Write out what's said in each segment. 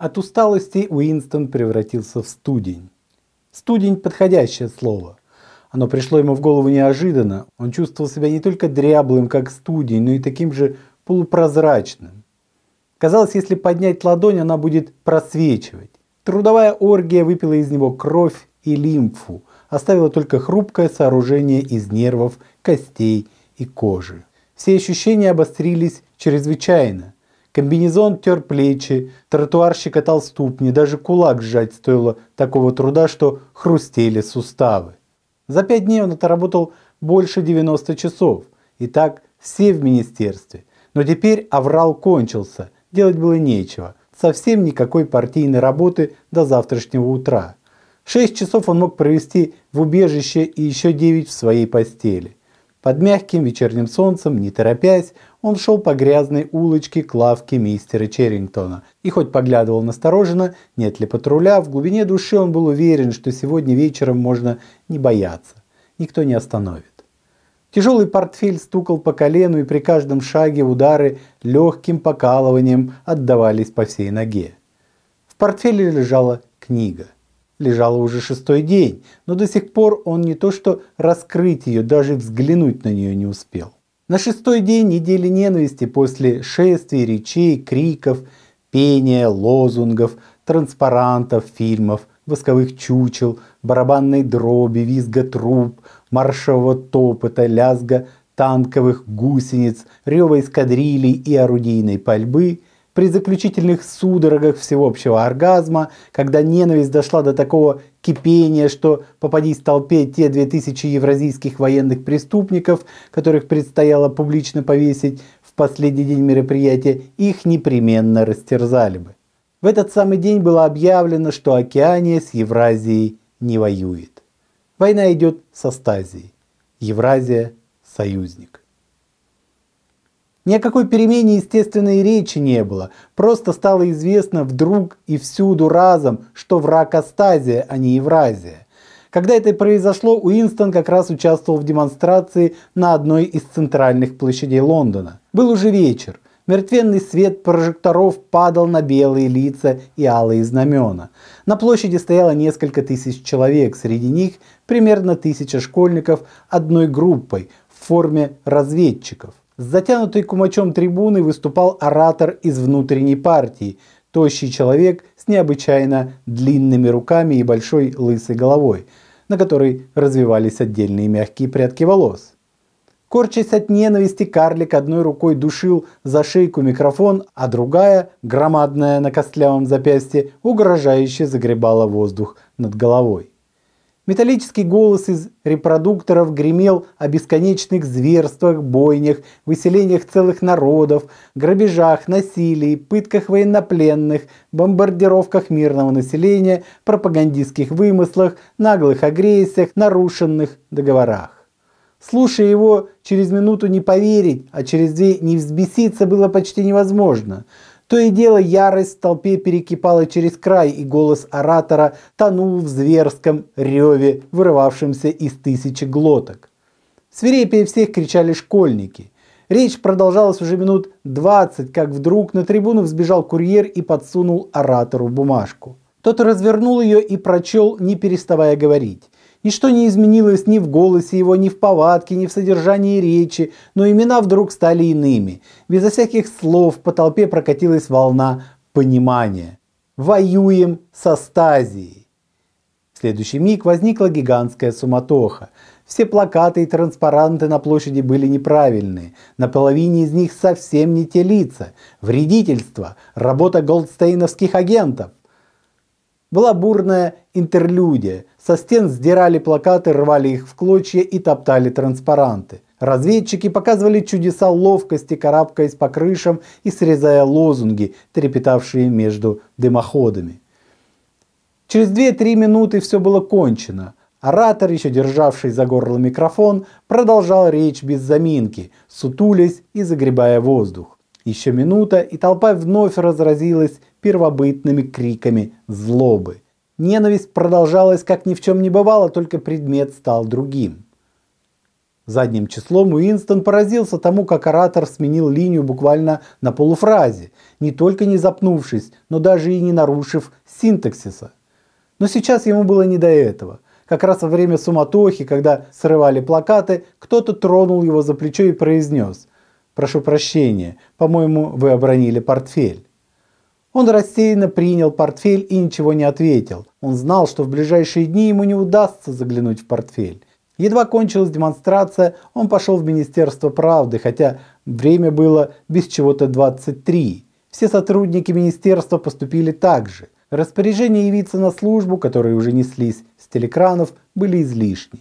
От усталости Уинстон превратился в студень. Студень – подходящее слово. Оно пришло ему в голову неожиданно. Он чувствовал себя не только дряблым, как студень, но и таким же полупрозрачным. Казалось, если поднять ладонь, она будет просвечивать. Трудовая оргия выпила из него кровь и лимфу, оставила только хрупкое сооружение из нервов, костей и кожи. Все ощущения обострились чрезвычайно. Комбинезон тер плечи, тротуар щекотал ступни, даже кулак сжать стоило такого труда, что хрустели суставы. За 5 дней он отработал больше 90 часов. И так все в министерстве. Но теперь аврал кончился, делать было нечего. Совсем никакой партийной работы до завтрашнего утра. 6 часов он мог провести в убежище и еще 9 в своей постели. Под мягким вечерним солнцем, не торопясь, он шел по грязной улочке к лавке мистера Черрингтона. И хоть поглядывал настороженно, нет ли патруля, в глубине души он был уверен, что сегодня вечером можно не бояться. Никто не остановит. Тяжелый портфель стукал по колену, и при каждом шаге удары легким покалыванием отдавались по всей ноге. В портфеле лежала книга. Лежала уже 6-й день, но до сих пор он не то что раскрыть ее, даже взглянуть на нее не успел. На 6-й день недели ненависти после шествий, речей, криков, пения, лозунгов, транспарантов, фильмов, восковых чучел, барабанной дроби, визга труб, маршевого топота, лязга танковых гусениц, рева эскадрилей и орудийной пальбы, при заключительных судорогах всеобщего оргазма, когда ненависть дошла до такого кипения, что попадись в толпе те 2000 евразийских военных преступников, которых предстояло публично повесить в последний день мероприятия, их непременно растерзали бы. В этот самый день было объявлено, что Океания с Евразией не воюет. Война идет с Астазией. Евразия – союзник. Ни о какой перемене естественной речи не было. Просто стало известно вдруг и всюду разом, что враг Астазия, а не Евразия. Когда это произошло, Уинстон как раз участвовал в демонстрации на одной из центральных площадей Лондона. Был уже вечер. Мертвенный свет прожекторов падал на белые лица и алые знамена. На площади стояло несколько тысяч человек, среди них примерно 1000 школьников одной группой в форме разведчиков. С затянутой кумачом трибуны выступал оратор из внутренней партии, тощий человек с необычайно длинными руками и большой лысой головой, на которой развивались отдельные мягкие прядки волос. Корчась от ненависти, карлик одной рукой душил за шейку микрофон, а другая, громадная на костлявом запястье, угрожающе загребала воздух над головой. Металлический голос из репродукторов гремел о бесконечных зверствах, бойнях, выселениях целых народов, грабежах, насилии, пытках военнопленных, бомбардировках мирного населения, пропагандистских вымыслах, наглых агрессиях, нарушенных договорах. Слушая его, через минуту не поверить, а через 2 не взбеситься было почти невозможно. То и дело ярость в толпе перекипала через край, и голос оратора тонул в зверском реве, вырывавшемся из 1000 глоток. Свирепее всех кричали школьники. Речь продолжалась уже минут 20, как вдруг на трибуну взбежал курьер и подсунул оратору бумажку. Тот развернул ее и прочел, не переставая говорить. Ничто не изменилось ни в голосе его, ни в повадке, ни в содержании речи, но имена вдруг стали иными. Безо всяких слов по толпе прокатилась волна понимания. «Воюем с Астазией». В следующий миг возникла гигантская суматоха. Все плакаты и транспаранты на площади были неправильные. На половине из них совсем не те лица. Вредительство, работа голдстейновских агентов. Была бурная интерлюдия. Со стен сдирали плакаты, рвали их в клочья и топтали транспаранты. Разведчики показывали чудеса ловкости, карабкаясь по крышам и срезая лозунги, трепетавшие между дымоходами. Через 2-3 минуты все было кончено. Оратор, еще державший за горло микрофон, продолжал речь без заминки, сутулясь и загребая воздух. Еще минута, и толпа вновь разразилась первобытными криками злобы. Ненависть продолжалась, как ни в чем не бывало, только предмет стал другим. Задним числом Уинстон поразился тому, как оратор сменил линию буквально на полуфразе, не только не запнувшись, но даже и не нарушив синтаксиса. Но сейчас ему было не до этого. Как раз во время суматохи, когда срывали плакаты, кто-то тронул его за плечо и произнес: «Прошу прощения, по-моему, вы обронили портфель». Он рассеянно принял портфель и ничего не ответил. Он знал, что в ближайшие дни ему не удастся заглянуть в портфель. Едва кончилась демонстрация, он пошел в Министерство правды, хотя время было без чего-то 23. Все сотрудники министерства поступили так же. Распоряжения явиться на службу, которые уже неслись с телекранов, были излишни.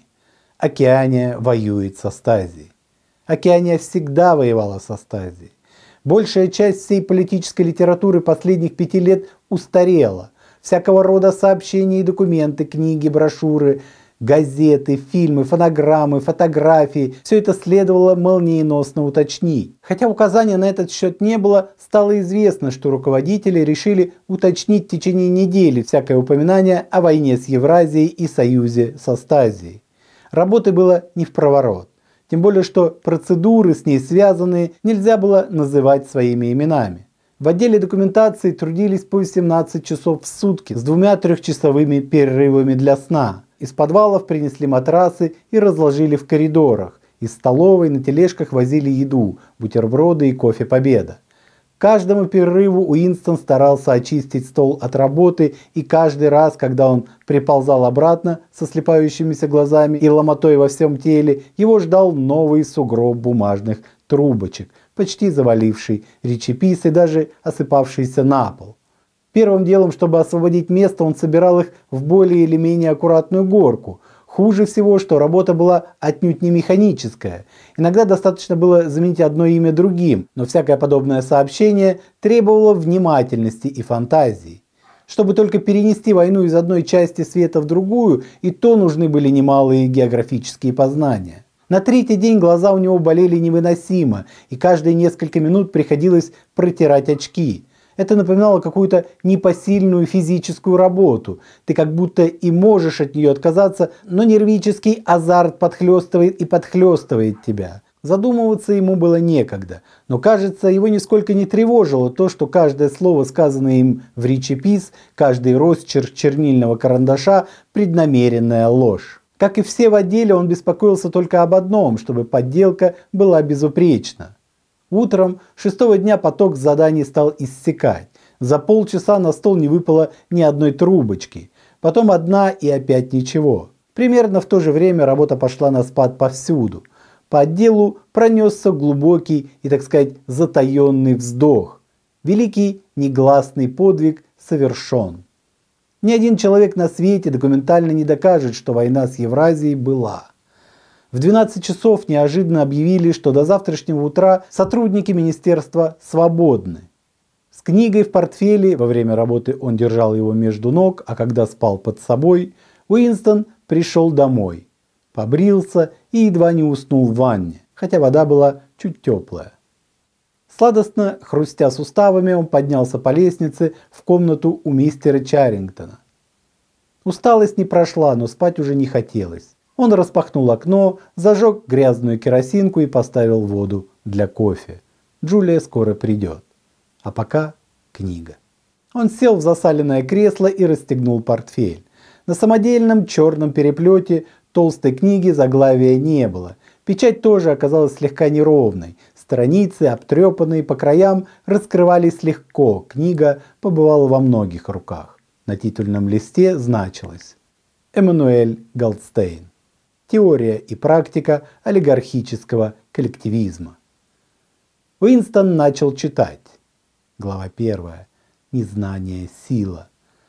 Океания воюет со Стазией. Океания всегда воевала со Стазией. Большая часть всей политической литературы последних 5 лет устарела. Всякого рода сообщения и документы, книги, брошюры, газеты, фильмы, фонограммы, фотографии – все это следовало молниеносно уточнить. Хотя указания на этот счет не было, стало известно, что руководители решили уточнить в течение недели всякое упоминание о войне с Евразией и союзе со Стазией. Работы было не впроворот. Тем более, что процедуры, с ней связанные, нельзя было называть своими именами. В отделе документации трудились по 18 часов в сутки с 2-3-часовыми перерывами для сна. Из подвалов принесли матрасы и разложили в коридорах. Из столовой на тележках возили еду, бутерброды и кофе «Победа». К каждому перерыву Уинстон старался очистить стол от работы, и каждый раз, когда он приползал обратно со слепающимися глазами и ломотой во всем теле, его ждал новый сугроб бумажных трубочек, почти заваливший речепис и даже осыпавшийся на пол. Первым делом, чтобы освободить место, он собирал их в более или менее аккуратную горку. Хуже всего, что работа была отнюдь не механическая. Иногда достаточно было заменить одно имя другим, но всякое подобное сообщение требовало внимательности и фантазии. Чтобы только перенести войну из одной части света в другую, и то нужны были немалые географические познания. На 3-й день глаза у него болели невыносимо, и каждые несколько минут приходилось протирать очки. Это напоминало какую-то непосильную физическую работу. Ты как будто и можешь от нее отказаться, но нервический азарт подхлестывает и подхлестывает тебя. Задумываться ему было некогда, но, кажется, его нисколько не тревожило то, что каждое слово, сказанное им в речепис, каждый росчерк чернильного карандаша – преднамеренная ложь. Как и все в отделе, он беспокоился только об одном, чтобы подделка была безупречна. Утром 6-го дня поток заданий стал иссякать. За полчаса на стол не выпало ни одной трубочки. Потом одна и опять ничего. Примерно в то же время работа пошла на спад повсюду. По отделу пронесся глубокий и, так сказать, затаенный вздох. Великий негласный подвиг совершен. Ни один человек на свете документально не докажет, что война с Евразией была. В 12 часов неожиданно объявили, что до завтрашнего утра сотрудники министерства свободны. С книгой в портфеле, во время работы он держал его между ног, а когда спал под собой, Уинстон пришел домой, побрился и едва не уснул в ванне, хотя вода была чуть теплая. Сладостно хрустя суставами, он поднялся по лестнице в комнату у мистера Чаррингтона. Усталость не прошла, но спать уже не хотелось. Он распахнул окно, зажег грязную керосинку и поставил воду для кофе. Джулия скоро придет. А пока книга. Он сел в засаленное кресло и расстегнул портфель. На самодельном черном переплете толстой книги заглавия не было. Печать тоже оказалась слегка неровной. Страницы, обтрепанные по краям, раскрывались легко. Книга побывала во многих руках. На титульном листе значилось: Эммануэль Голдстейн. Теория и практика олигархического коллективизма. Уинстон начал читать. Глава 1. Незнание – сила.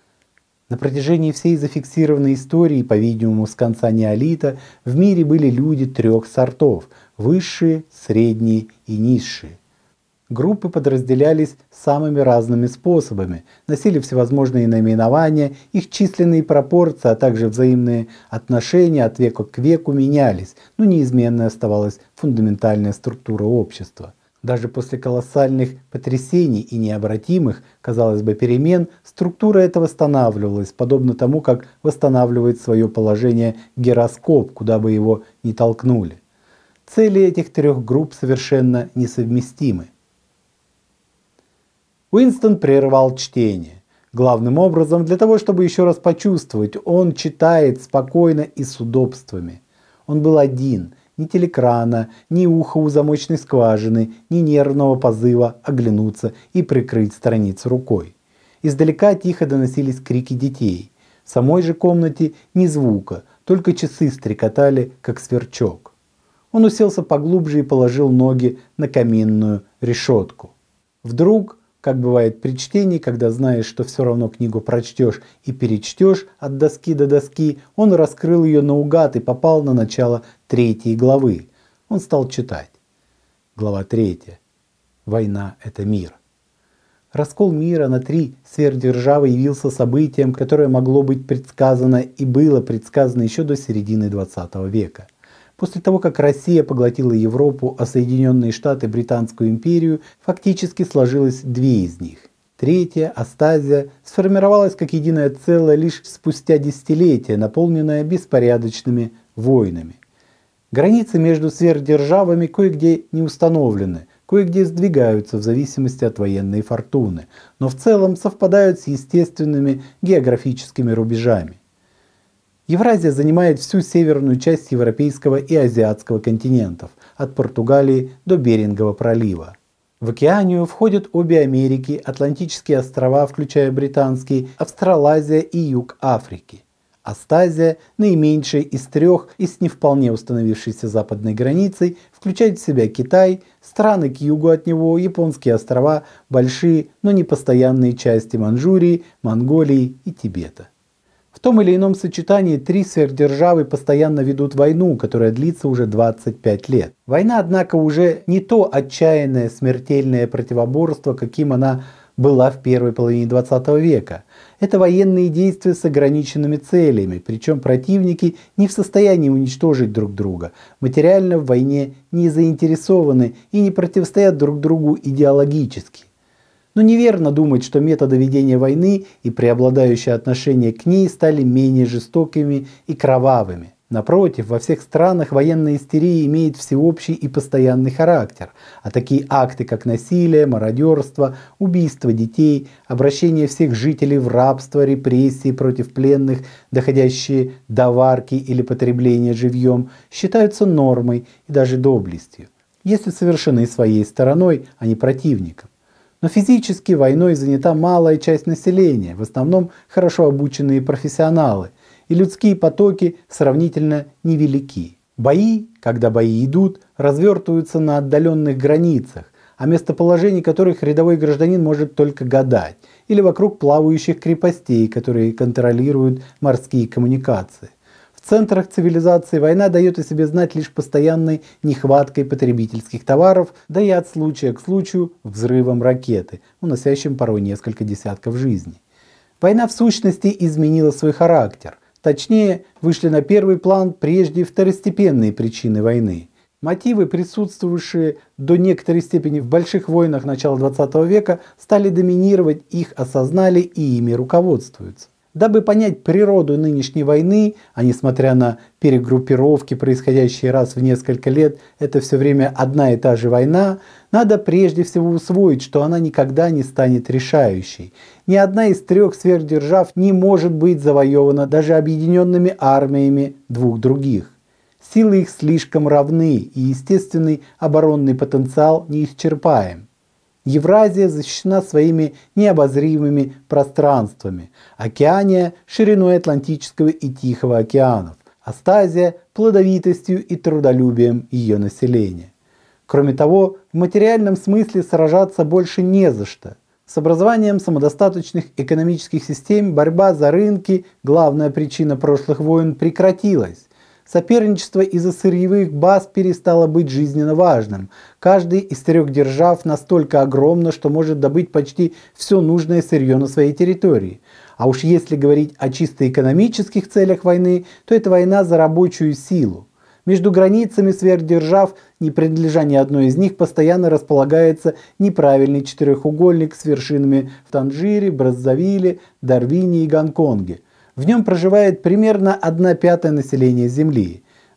На протяжении всей зафиксированной истории, по-видимому, с конца неолита, в мире были люди 3 сортов – высшие, средние и низшие. Группы подразделялись самыми разными способами, носили всевозможные наименования, их численные пропорции, а также взаимные отношения от века к веку менялись, но неизменной оставалась фундаментальная структура общества. Даже после колоссальных потрясений и необратимых, казалось бы, перемен, структура эта восстанавливалась, подобно тому, как восстанавливает свое положение гироскоп, куда бы его ни толкнули. цели этих трех групп совершенно несовместимы. Уинстон прервал чтение. Главным образом для того, чтобы еще раз почувствовать, он читает спокойно и с удобствами. Он был один, ни телекрана, ни уха у замочной скважины, ни нервного позыва оглянуться и прикрыть страницу рукой. Издалека тихо доносились крики детей. В самой же комнате ни звука, только часы стрекотали, как сверчок. Он уселся поглубже и положил ноги на каминную решетку. Вдруг, как бывает при чтении, когда знаешь, что все равно книгу прочтешь и перечтешь от доски до доски, он раскрыл ее наугад и попал на начало 3 главы. Он стал читать. Глава 3. Война – это мир. Раскол мира на 3 сверхдержавы явился событием, которое могло быть предсказано и было предсказано еще до середины 20 века. После того, как Россия поглотила Европу, а Соединенные Штаты – Британскую империю, фактически сложилось 2 из них. Третья, Астазия, сформировалась как единое целое лишь спустя десятилетия, наполненное беспорядочными войнами. Границы между сверхдержавами кое-где не установлены, кое-где сдвигаются в зависимости от военной фортуны, но в целом совпадают с естественными географическими рубежами. Евразия занимает всю северную часть европейского и азиатского континентов, от Португалии до Берингова пролива. В Океанию входят обе Америки, Атлантические острова, включая британские, Австралазия и юг Африки. Астазия, наименьшая из 3 и с не вполне установившейся западной границей, включает в себя Китай, страны к югу от него, японские острова, большие, но непостоянные части Манчжурии, Монголии и Тибета. В том или ином сочетании 3 сверхдержавы постоянно ведут войну, которая длится уже 25 лет. Война, однако, уже не то отчаянное смертельное противоборство, каким она была в первой половине 20 века. Это военные действия с ограниченными целями, причем противники не в состоянии уничтожить друг друга, материально в войне не заинтересованы и не противостоят друг другу идеологически. Но неверно думать, что методы ведения войны и преобладающее отношение к ней стали менее жестокими и кровавыми. Напротив, во всех странах военная истерия имеет всеобщий и постоянный характер, а такие акты, как насилие, мародерство, убийство детей, обращение всех жителей в рабство, репрессии против пленных, доходящие до варки или потребления живьем, считаются нормой и даже доблестью, если совершены своей стороной, а не противником. Но физически войной занята малая часть населения, в основном хорошо обученные профессионалы, и людские потоки сравнительно невелики. Бои, когда бои идут, развертываются на отдаленных границах, о местоположении которых рядовой гражданин может только гадать, или вокруг плавающих крепостей, которые контролируют морские коммуникации. В центрах цивилизации война дает о себе знать лишь постоянной нехваткой потребительских товаров, да и от случая к случаю взрывом ракеты, уносящим порой несколько десятков жизней. Война в сущности изменила свой характер. Точнее, вышли на первый план прежде второстепенные причины войны. Мотивы, присутствовавшие до некоторой степени в больших войнах начала 20 века, стали доминировать, их осознали и ими руководствуются. Дабы понять природу нынешней войны, а несмотря на перегруппировки, происходящие раз в несколько лет, это все время одна и та же война, надо прежде всего усвоить, что она никогда не станет решающей. Ни одна из 3 сверхдержав не может быть завоевана даже объединенными армиями 2 других. Силы их слишком равны, и естественный оборонный потенциал неисчерпаем. Евразия защищена своими необозримыми пространствами, Океания – шириной Атлантического и Тихого океанов, Астазия – плодовитостью и трудолюбием ее населения. Кроме того, в материальном смысле сражаться больше не за что. С образованием самодостаточных экономических систем борьба за рынки, главная причина прошлых войн, прекратилась. Соперничество из-за сырьевых баз перестало быть жизненно важным. Каждый из 3 держав настолько огромно, что может добыть почти все нужное сырье на своей территории. А уж если говорить о чисто экономических целях войны, то это война за рабочую силу. Между границами сверхдержав, не принадлежа ни одной из них, постоянно располагается неправильный четырехугольник с вершинами в Танжире, Браззавиле, Дарвине и Гонконге. В нем проживает примерно 1/5 населения Земли.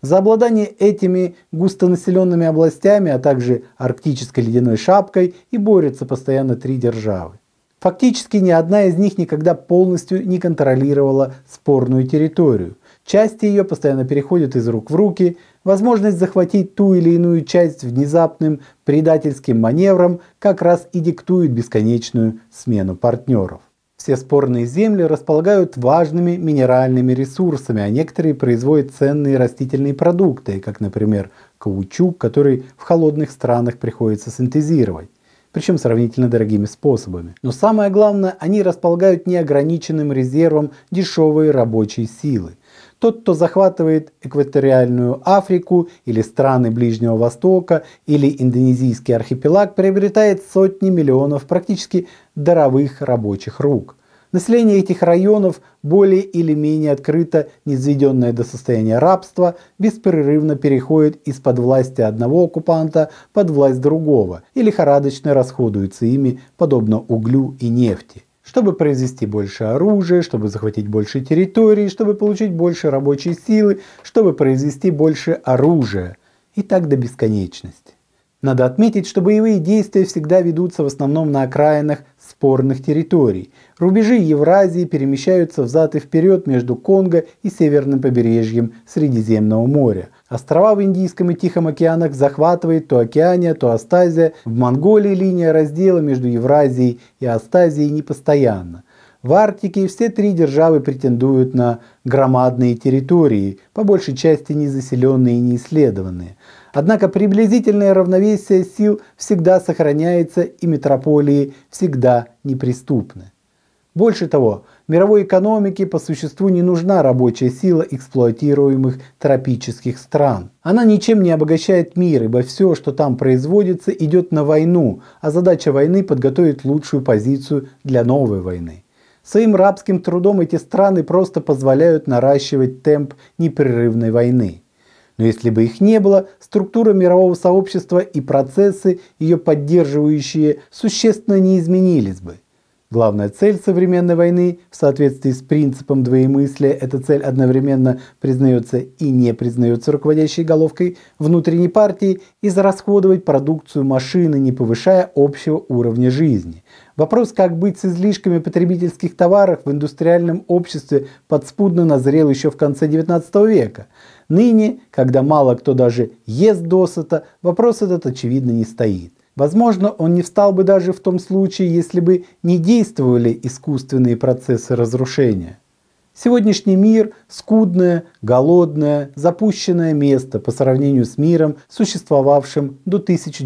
За обладание этими густонаселенными областями, а также арктической ледяной шапкой и борются постоянно три державы. Фактически ни одна из них никогда полностью не контролировала спорную территорию. Части ее постоянно переходят из рук в руки. Возможность захватить ту или иную часть внезапным предательским маневром как раз и диктует бесконечную смену партнеров. Все спорные земли располагают важными минеральными ресурсами, а некоторые производят ценные растительные продукты, как, например, каучук, который в холодных странах приходится синтезировать, причем сравнительно дорогими способами. Но самое главное, они располагают неограниченным резервом дешевой рабочей силы. Тот, кто захватывает экваториальную Африку или страны Ближнего Востока или индонезийский архипелаг, приобретает сотни миллионов практически даровых рабочих рук. Население этих районов более или менее открыто, низведенное до состояния рабства, беспрерывно переходит из-под власти одного оккупанта под власть другого и лихорадочно расходуется ими, подобно углю и нефти. Чтобы произвести больше оружия, чтобы захватить больше территорий, чтобы получить больше рабочей силы, чтобы произвести больше оружия. И так до бесконечности. Надо отметить, что боевые действия всегда ведутся в основном на окраинах спорных территорий. Рубежи Евразии перемещаются взад и вперед между Конго и северным побережьем Средиземного моря. Острова в Индийском и Тихом океанах захватывает то Океания, то Астазия. В Монголии линия раздела между Евразией и Астазией непостоянна. В Арктике все три державы претендуют на громадные территории, по большей части незаселенные и неисследованные. Однако приблизительное равновесие сил всегда сохраняется и метрополии всегда неприступны. Больше того, мировой экономике по существу не нужна рабочая сила эксплуатируемых тропических стран. Она ничем не обогащает мир, ибо все, что там производится, идет на войну, а задача войны подготовить лучшую позицию для новой войны. Своим рабским трудом эти страны просто позволяют наращивать темп непрерывной войны. Но если бы их не было, структура мирового сообщества и процессы, ее поддерживающие, существенно не изменились бы. Главная цель современной войны, в соответствии с принципом двоемыслия, эта цель одновременно признается и не признается руководящей головкой внутренней партии, израсходовать продукцию машины, не повышая общего уровня жизни. Вопрос, как быть с излишками потребительских товаров в индустриальном обществе, подспудно назрел еще в конце XIX века. Ныне, когда мало кто даже ест досыта, вопрос этот очевидно не стоит. Возможно, он не встал бы даже в том случае, если бы не действовали искусственные процессы разрушения. Сегодняшний мир – скудное, голодное, запущенное место по сравнению с миром, существовавшим до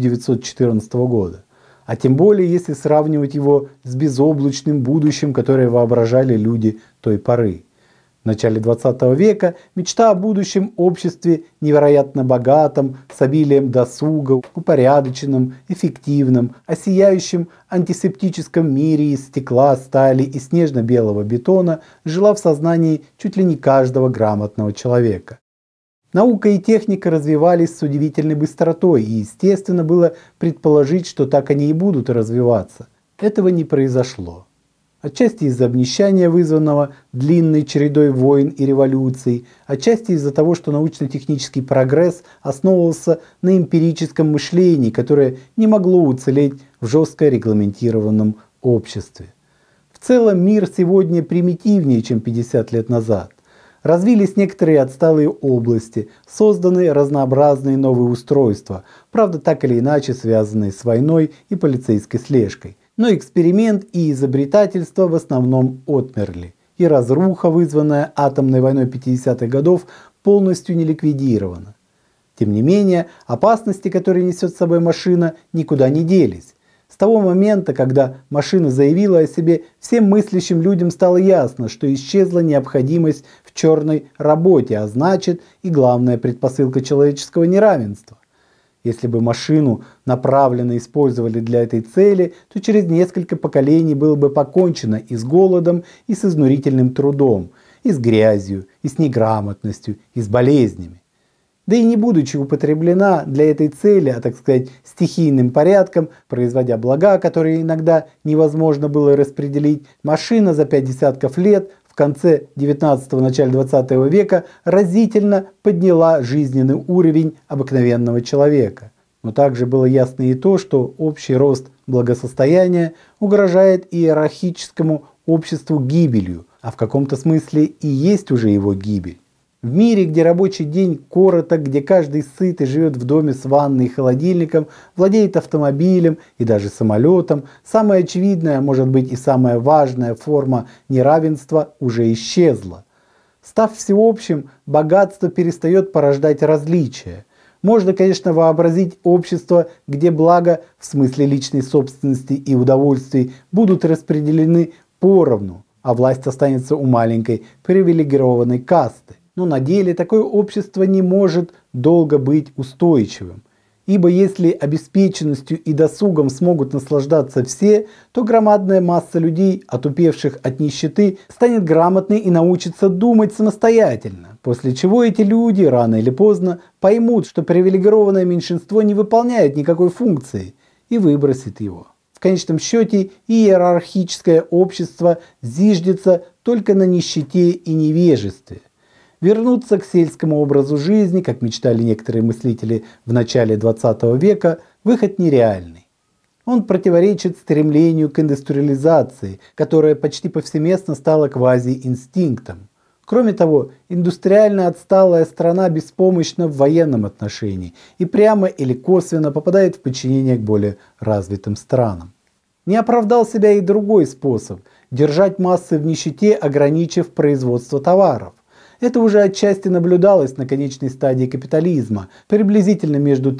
1914 года. А тем более, если сравнивать его с безоблачным будущим, которое воображали люди той поры. В начале 20 века мечта о будущем обществе, невероятно богатом, с обилием досуга, упорядоченном, эффективном, о сияющем антисептическом мире из стекла, стали и снежно-белого бетона жила в сознании чуть ли не каждого грамотного человека. Наука и техника развивались с удивительной быстротой, и естественно было предположить, что так они и будут развиваться. Этого не произошло. Отчасти из-за обнищания, вызванного длинной чередой войн и революций, отчасти из-за того, что научно-технический прогресс основывался на эмпирическом мышлении, которое не могло уцелеть в жестко регламентированном обществе. В целом мир сегодня примитивнее, чем 50 лет назад. Развились некоторые отсталые области, созданы разнообразные новые устройства, правда так или иначе связанные с войной и полицейской слежкой. Но эксперимент и изобретательство в основном отмерли, и разруха, вызванная атомной войной 50-х годов, полностью не ликвидирована. Тем не менее, опасности, которые несет с собой машина, никуда не делись. С того момента, когда машина заявила о себе, всем мыслящим людям стало ясно, что исчезла необходимость в черной работе, а значит и главная предпосылка человеческого неравенства. Если бы машину направленно использовали для этой цели, то через несколько поколений было бы покончено и с голодом, и с изнурительным трудом, и с грязью, и с неграмотностью, и с болезнями. да и не будучи употреблена для этой цели, так сказать, стихийным порядком, производя блага, которые иногда невозможно было распределить, машина за 5 десятков лет в конце 19-го, начале 20 века разительно подняла жизненный уровень обыкновенного человека. Но также было ясно и то, что общий рост благосостояния угрожает иерархическому обществу гибелью, а в каком-то смысле и есть уже его гибель. В мире, где рабочий день короток, где каждый сыт и живет в доме с ванной и холодильником, владеет автомобилем и даже самолетом, самая очевидная, может быть и самая важная форма неравенства уже исчезла. Став всеобщим, богатство перестает порождать различия. Можно, конечно, вообразить общество, где блага в смысле личной собственности и удовольствий будут распределены поровну, а власть останется у маленькой привилегированной касты. Но на деле такое общество не может долго быть устойчивым. Ибо если обеспеченностью и досугом смогут наслаждаться все, то громадная масса людей, отупевших от нищеты, станет грамотной и научится думать самостоятельно. После чего эти люди рано или поздно поймут, что привилегированное меньшинство не выполняет никакой функции, и выбросит его. В конечном счете иерархическое общество зиждется только на нищете и невежестве. Вернуться к сельскому образу жизни, как мечтали некоторые мыслители в начале 20 века, выход нереальный. Он противоречит стремлению к индустриализации, которая почти повсеместно стала квази-инстинктом. Кроме того, индустриально отсталая страна беспомощна в военном отношении и прямо или косвенно попадает в подчинение к более развитым странам. Не оправдал себя и другой способ – держать массы в нищете, ограничив производство товаров. Это уже отчасти наблюдалось на конечной стадии капитализма, приблизительно между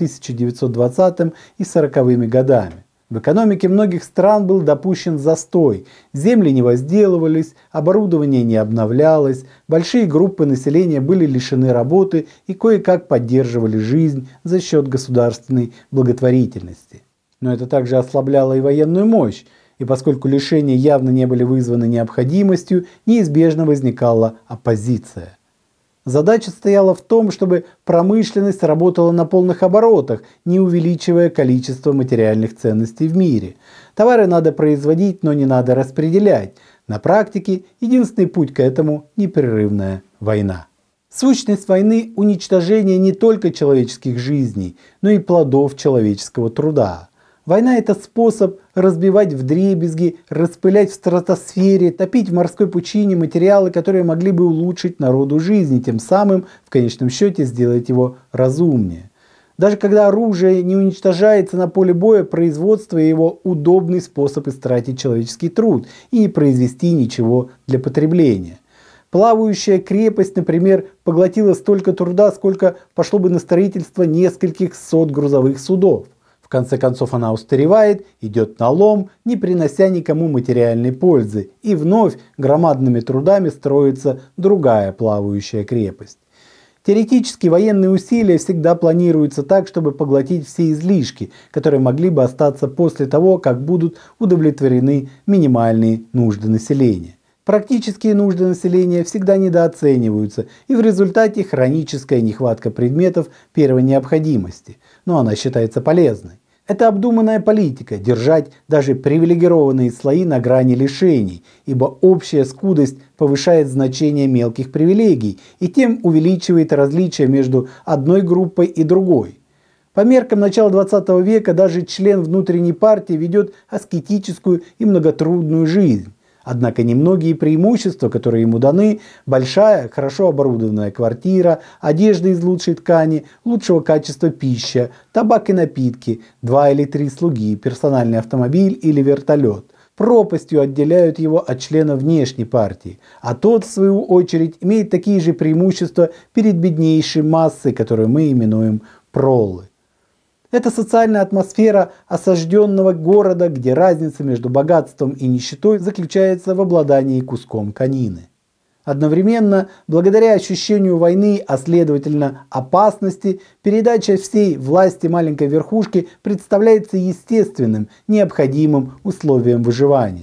1920 и 40-ми годами. В экономике многих стран был допущен застой, земли не возделывались, оборудование не обновлялось, большие группы населения были лишены работы и кое-как поддерживали жизнь за счет государственной благотворительности. Но это также ослабляло и военную мощь, и поскольку лишения явно не были вызваны необходимостью, неизбежно возникала оппозиция. Задача стояла в том, чтобы промышленность работала на полных оборотах, не увеличивая количество материальных ценностей в мире. Товары надо производить, но не надо распределять. На практике единственный путь к этому – непрерывная война. Сущность войны – уничтожение не только человеческих жизней, но и плодов человеческого труда. Война – это способ разбивать вдребезги, распылять в стратосфере, топить в морской пучине материалы, которые могли бы улучшить народу жизнь, тем самым, в конечном счете, сделать его разумнее. Даже когда оружие не уничтожается на поле боя, производство его – удобный способ истратить человеческий труд и не произвести ничего для потребления. Плавающая крепость, например, поглотила столько труда, сколько пошло бы на строительство нескольких сот грузовых судов. В конце концов она устаревает, идет на лом, не принося никому материальной пользы, и вновь громадными трудами строится другая плавающая крепость. Теоретически военные усилия всегда планируются так, чтобы поглотить все излишки, которые могли бы остаться после того, как будут удовлетворены минимальные нужды населения. Практические нужды населения всегда недооцениваются, и в результате хроническая нехватка предметов первой необходимости, но она считается полезной. Это обдуманная политика – держать даже привилегированные слои на грани лишений, ибо общая скудость повышает значение мелких привилегий и тем увеличивает различия между одной группой и другой. По меркам начала 20 века даже член внутренней партии ведет аскетическую и многотрудную жизнь. Однако немногие преимущества, которые ему даны – большая, хорошо оборудованная квартира, одежда из лучшей ткани, лучшего качества пища, табак и напитки, 2 или 3 слуги, персональный автомобиль или вертолет – пропастью отделяют его от члена внешней партии, а тот, в свою очередь, имеет такие же преимущества перед беднейшей массой, которую мы именуем проллы. Это социальная атмосфера осажденного города, где разница между богатством и нищетой заключается в обладании куском конины. Одновременно, благодаря ощущению войны, а следовательно опасности, передача всей власти маленькой верхушки представляется естественным, необходимым условием выживания.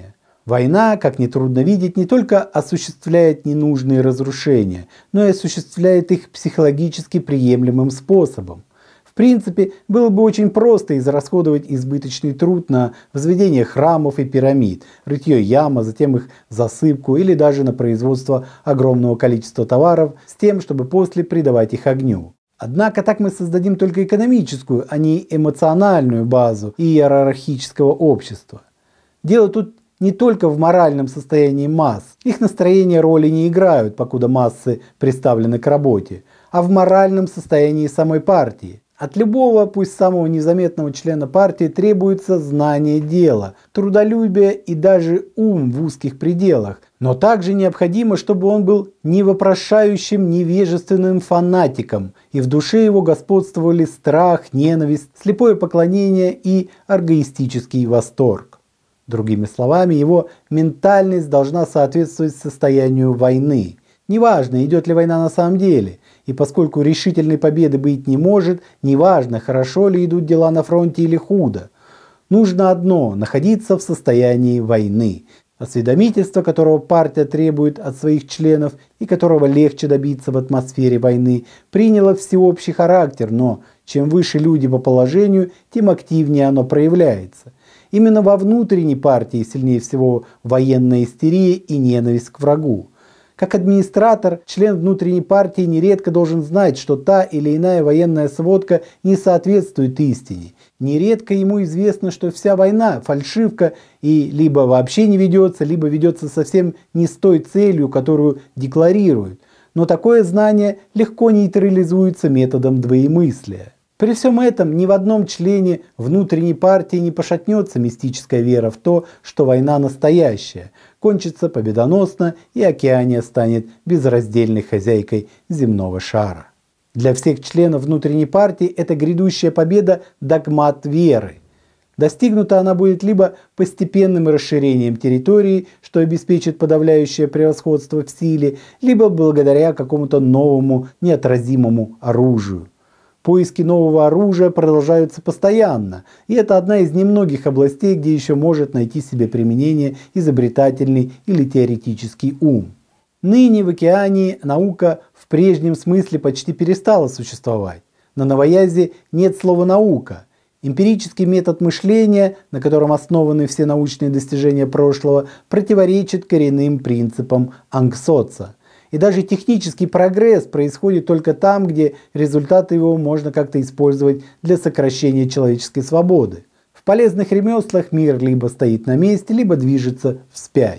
Война, как нетрудно видеть, не только осуществляет ненужные разрушения, но и осуществляет их психологически приемлемым способом. В принципе, было бы очень просто израсходовать избыточный труд на возведение храмов и пирамид, рытье ям, а затем их засыпку или даже на производство огромного количества товаров с тем, чтобы после придавать их огню. Однако так мы создадим только экономическую, а не эмоциональную базу иерархического общества. Дело тут не только в моральном состоянии масс, их настроения роли не играют, покуда массы представлены к работе, а в моральном состоянии самой партии. От любого, пусть самого незаметного члена партии требуется знание дела, трудолюбие и даже ум в узких пределах, но также необходимо, чтобы он был не вопрошающим, невежественным фанатиком, и в душе его господствовали страх, ненависть, слепое поклонение и оргоистический восторг. Другими словами, его ментальность должна соответствовать состоянию войны. Неважно, идет ли война на самом деле, и поскольку решительной победы быть не может, неважно, хорошо ли идут дела на фронте или худо. Нужно одно – находиться в состоянии войны. Осведомительство, которого партия требует от своих членов и которого легче добиться в атмосфере войны, приняло всеобщий характер, но чем выше люди по положению, тем активнее оно проявляется. Именно во внутренней партии сильнее всего военная истерия и ненависть к врагу. Как администратор, член внутренней партии нередко должен знать, что та или иная военная сводка не соответствует истине. Нередко ему известно, что вся война – фальшивка и либо вообще не ведется, либо ведется совсем не с той целью, которую декларируют. Но такое знание легко нейтрализуется методом двоемыслия. При всем этом ни в одном члене внутренней партии не пошатнется мистическая вера в то, что война настоящая, кончится победоносно и Океания станет безраздельной хозяйкой земного шара. Для всех членов внутренней партии эта грядущая победа – догмат веры. Достигнута она будет либо постепенным расширением территории, что обеспечит подавляющее превосходство в силе, либо благодаря какому-то новому неотразимому оружию. Поиски нового оружия продолжаются постоянно, и это одна из немногих областей, где еще может найти себе применение изобретательный или теоретический ум. Ныне в Океании наука в прежнем смысле почти перестала существовать. На новоязе нет слова «наука». Эмпирический метод мышления, на котором основаны все научные достижения прошлого, противоречит коренным принципам Ангсоца. И даже технический прогресс происходит только там, где результаты его можно как-то использовать для сокращения человеческой свободы. В полезных ремеслах мир либо стоит на месте, либо движется вспять.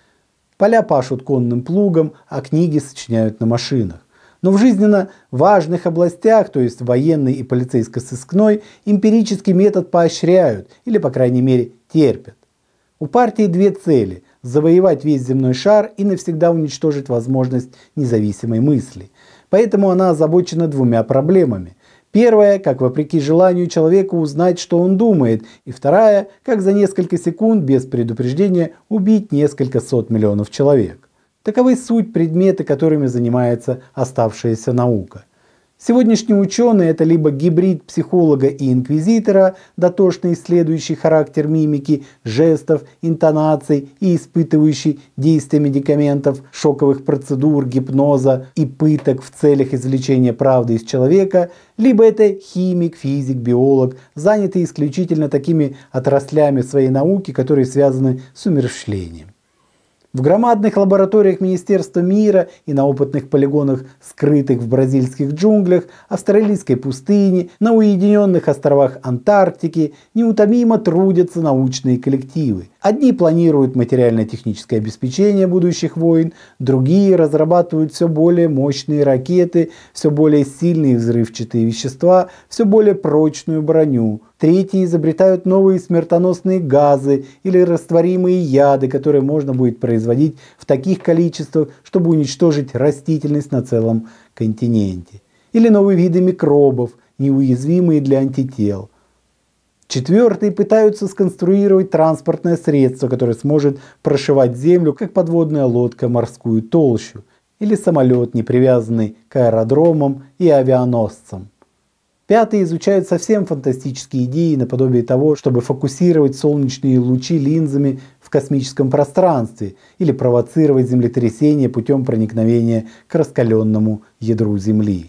Поля пашут конным плугом, а книги сочиняют на машинах. Но в жизненно важных областях, то есть военной и полицейско-сыскной, эмпирический метод поощряют или, по крайней мере, терпят. У партии две цели – завоевать весь земной шар и навсегда уничтожить возможность независимой мысли. Поэтому она озабочена двумя проблемами. Первая, как вопреки желанию человека узнать, что он думает, и вторая, как за несколько секунд без предупреждения убить несколько сот миллионов человек. Таковы суть предметы, которыми занимается оставшаяся наука. Сегодняшний ученый – это либо гибрид психолога и инквизитора, дотошно исследующий характер мимики, жестов, интонаций и испытывающий действие медикаментов, шоковых процедур, гипноза и пыток в целях извлечения правды из человека, либо это химик, физик, биолог, занятый исключительно такими отраслями своей науки, которые связаны с умерщвлением. В громадных лабораториях Министерства мира и на опытных полигонах, скрытых в бразильских джунглях, австралийской пустыне, на уединенных островах Антарктики неутомимо трудятся научные коллективы. Одни планируют материально-техническое обеспечение будущих войн, другие разрабатывают все более мощные ракеты, все более сильные взрывчатые вещества, все более прочную броню. Третьи изобретают новые смертоносные газы или растворимые яды, которые можно будет производить в таких количествах, чтобы уничтожить растительность на целом континенте. Или новые виды микробов, неуязвимые для антител. Четвертые пытаются сконструировать транспортное средство, которое сможет прошивать землю, как подводная лодка, морскую толщу, или самолет, не привязанный к аэродромам и авианосцам. Пятые изучают совсем фантастические идеи наподобие того, чтобы фокусировать солнечные лучи линзами в космическом пространстве или провоцировать землетрясение путем проникновения к раскаленному ядру Земли.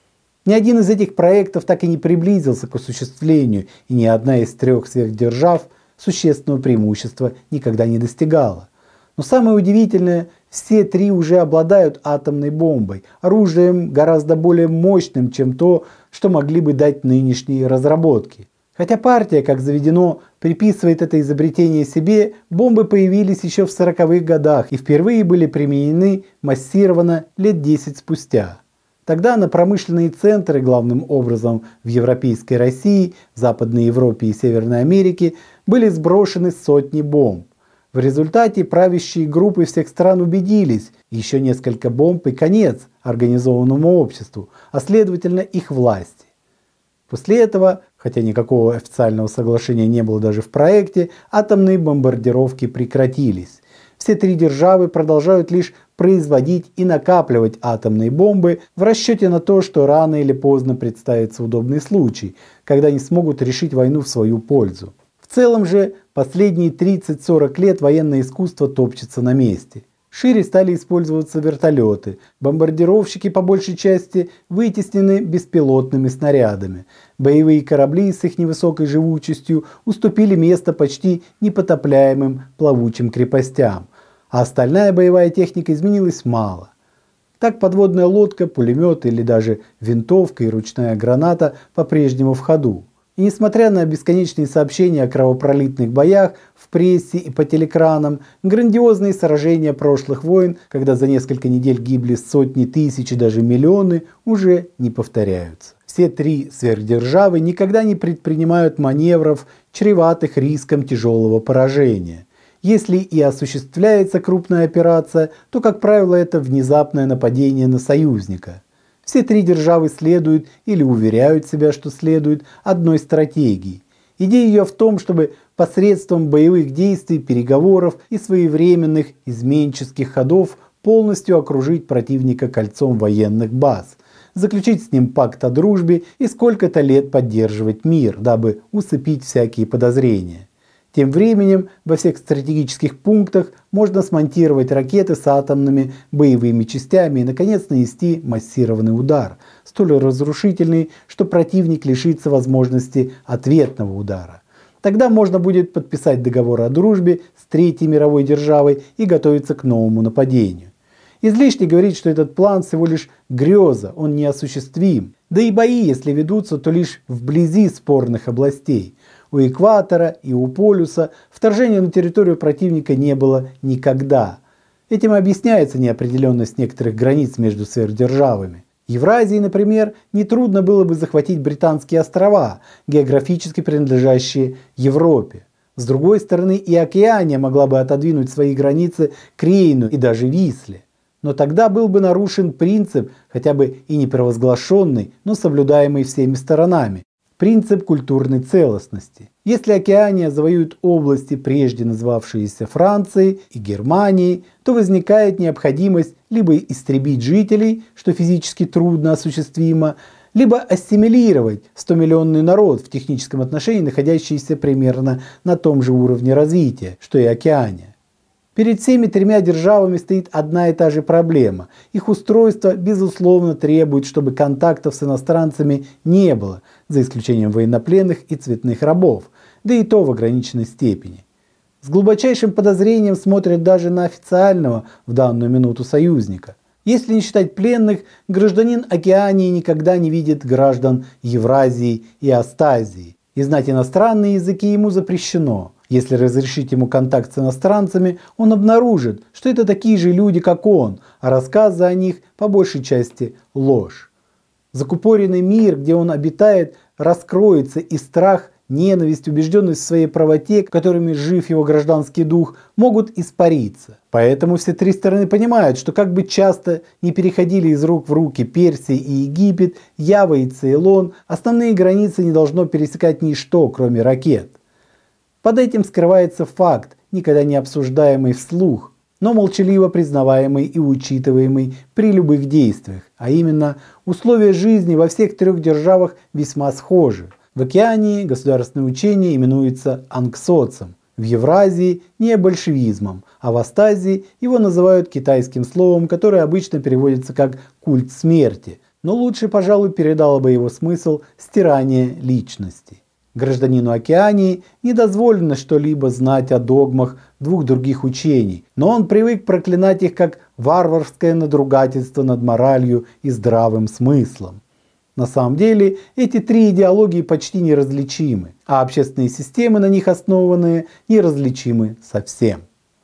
Ни один из этих проектов так и не приблизился к осуществлению, и ни одна из трех сверхдержав существенного преимущества никогда не достигала. Но самое удивительное, все три уже обладают атомной бомбой, оружием гораздо более мощным, чем то, что могли бы дать нынешние разработки. Хотя партия, как заведено, приписывает это изобретение себе, бомбы появились еще в 40-х годах и впервые были применены массированно лет 10 спустя. Тогда на промышленные центры, главным образом в Европейской России, Западной Европе и Северной Америке, были сброшены сотни бомб. В результате правящие группы всех стран убедились, еще несколько бомб и конец организованному обществу, а следовательно их власти. После этого, хотя никакого официального соглашения не было даже в проекте, атомные бомбардировки прекратились. Все три державы продолжают лишь производить и накапливать атомные бомбы в расчете на то, что рано или поздно представится удобный случай, когда они смогут решить войну в свою пользу. В целом же последние 30-40 лет военное искусство топчется на месте. Шире стали использоваться вертолеты, бомбардировщики по большей части вытеснены беспилотными снарядами. Боевые корабли с их невысокой живучестью уступили место почти непотопляемым плавучим крепостям, а остальная боевая техника изменилась мало. Так подводная лодка, пулемет или даже винтовка и ручная граната по-прежнему в ходу. И несмотря на бесконечные сообщения о кровопролитных боях в прессе и по телекранам, грандиозные сражения прошлых войн, когда за несколько недель гибли сотни тысяч и даже миллионы, уже не повторяются. Все три сверхдержавы никогда не предпринимают маневров, чреватых риском тяжелого поражения. Если и осуществляется крупная операция, то, как правило, это внезапное нападение на союзника. Все три державы следуют или уверяют себя, что следуют одной стратегии. Идея ее в том, чтобы посредством боевых действий, переговоров и своевременных изменческих ходов полностью окружить противника кольцом военных баз, заключить с ним пакт о дружбе и сколько-то лет поддерживать мир, дабы усыпить всякие подозрения. Тем временем во всех стратегических пунктах можно смонтировать ракеты с атомными боевыми частями и, наконец, нанести массированный удар, столь разрушительный, что противник лишится возможности ответного удара. Тогда можно будет подписать договор о дружбе с Третьей мировой державой и готовиться к новому нападению. Излишне говорить, что этот план всего лишь греза, он неосуществим. Да и бои, если ведутся, то лишь вблизи спорных областей. У экватора и у полюса вторжения на территорию противника не было никогда. Этим объясняется неопределенность некоторых границ между сверхдержавами. Евразии, например, нетрудно было бы захватить Британские острова, географически принадлежащие Европе. С другой стороны, и Океания могла бы отодвинуть свои границы к Рейну и даже Висле. Но тогда был бы нарушен принцип, хотя бы и не провозглашенный, но соблюдаемый всеми сторонами. Принцип культурной целостности. Если Океания завоюет области, прежде называвшиеся Францией и Германией, то возникает необходимость либо истребить жителей, что физически трудно осуществимо, либо ассимилировать 100-миллионный народ в техническом отношении, находящийся примерно на том же уровне развития, что и Океания. Перед всеми тремя державами стоит одна и та же проблема. Их устройство, безусловно, требует, чтобы контактов с иностранцами не было, за исключением военнопленных и цветных рабов, да и то в ограниченной степени. С глубочайшим подозрением смотрят даже на официального в данную минуту союзника. Если не считать пленных, гражданин Океании никогда не видит граждан Евразии и Астазии, и знать иностранные языки ему запрещено. Если разрешить ему контакт с иностранцами, он обнаружит, что это такие же люди, как он, а рассказы о них по большей части ложь. Закупоренный мир, где он обитает, раскроется, и страх, ненависть, убежденность в своей правоте, которыми жив его гражданский дух, могут испариться. Поэтому все три стороны понимают, что как бы часто не переходили из рук в руки Персия и Египет, Ява и Цейлон, основные границы не должно пересекать ничто, кроме ракет. Под этим скрывается факт, никогда не обсуждаемый вслух, но молчаливо признаваемый и учитываемый при любых действиях, а именно условия жизни во всех трех державах весьма схожи. В Океании государственное учение именуется анксоцем, В Евразии необольшевизмом, а в Астазии его называют китайским словом, которое обычно переводится как «культ смерти», но лучше, пожалуй, передало бы его смысл «стирание личности». Гражданину Океании не дозволено что-либо знать о догмах двух других учений, но он привык проклинать их как варварское надругательство над моралью и здравым смыслом. На самом деле эти три идеологии почти неразличимы, а общественные системы, на них основанные, неразличимы совсем.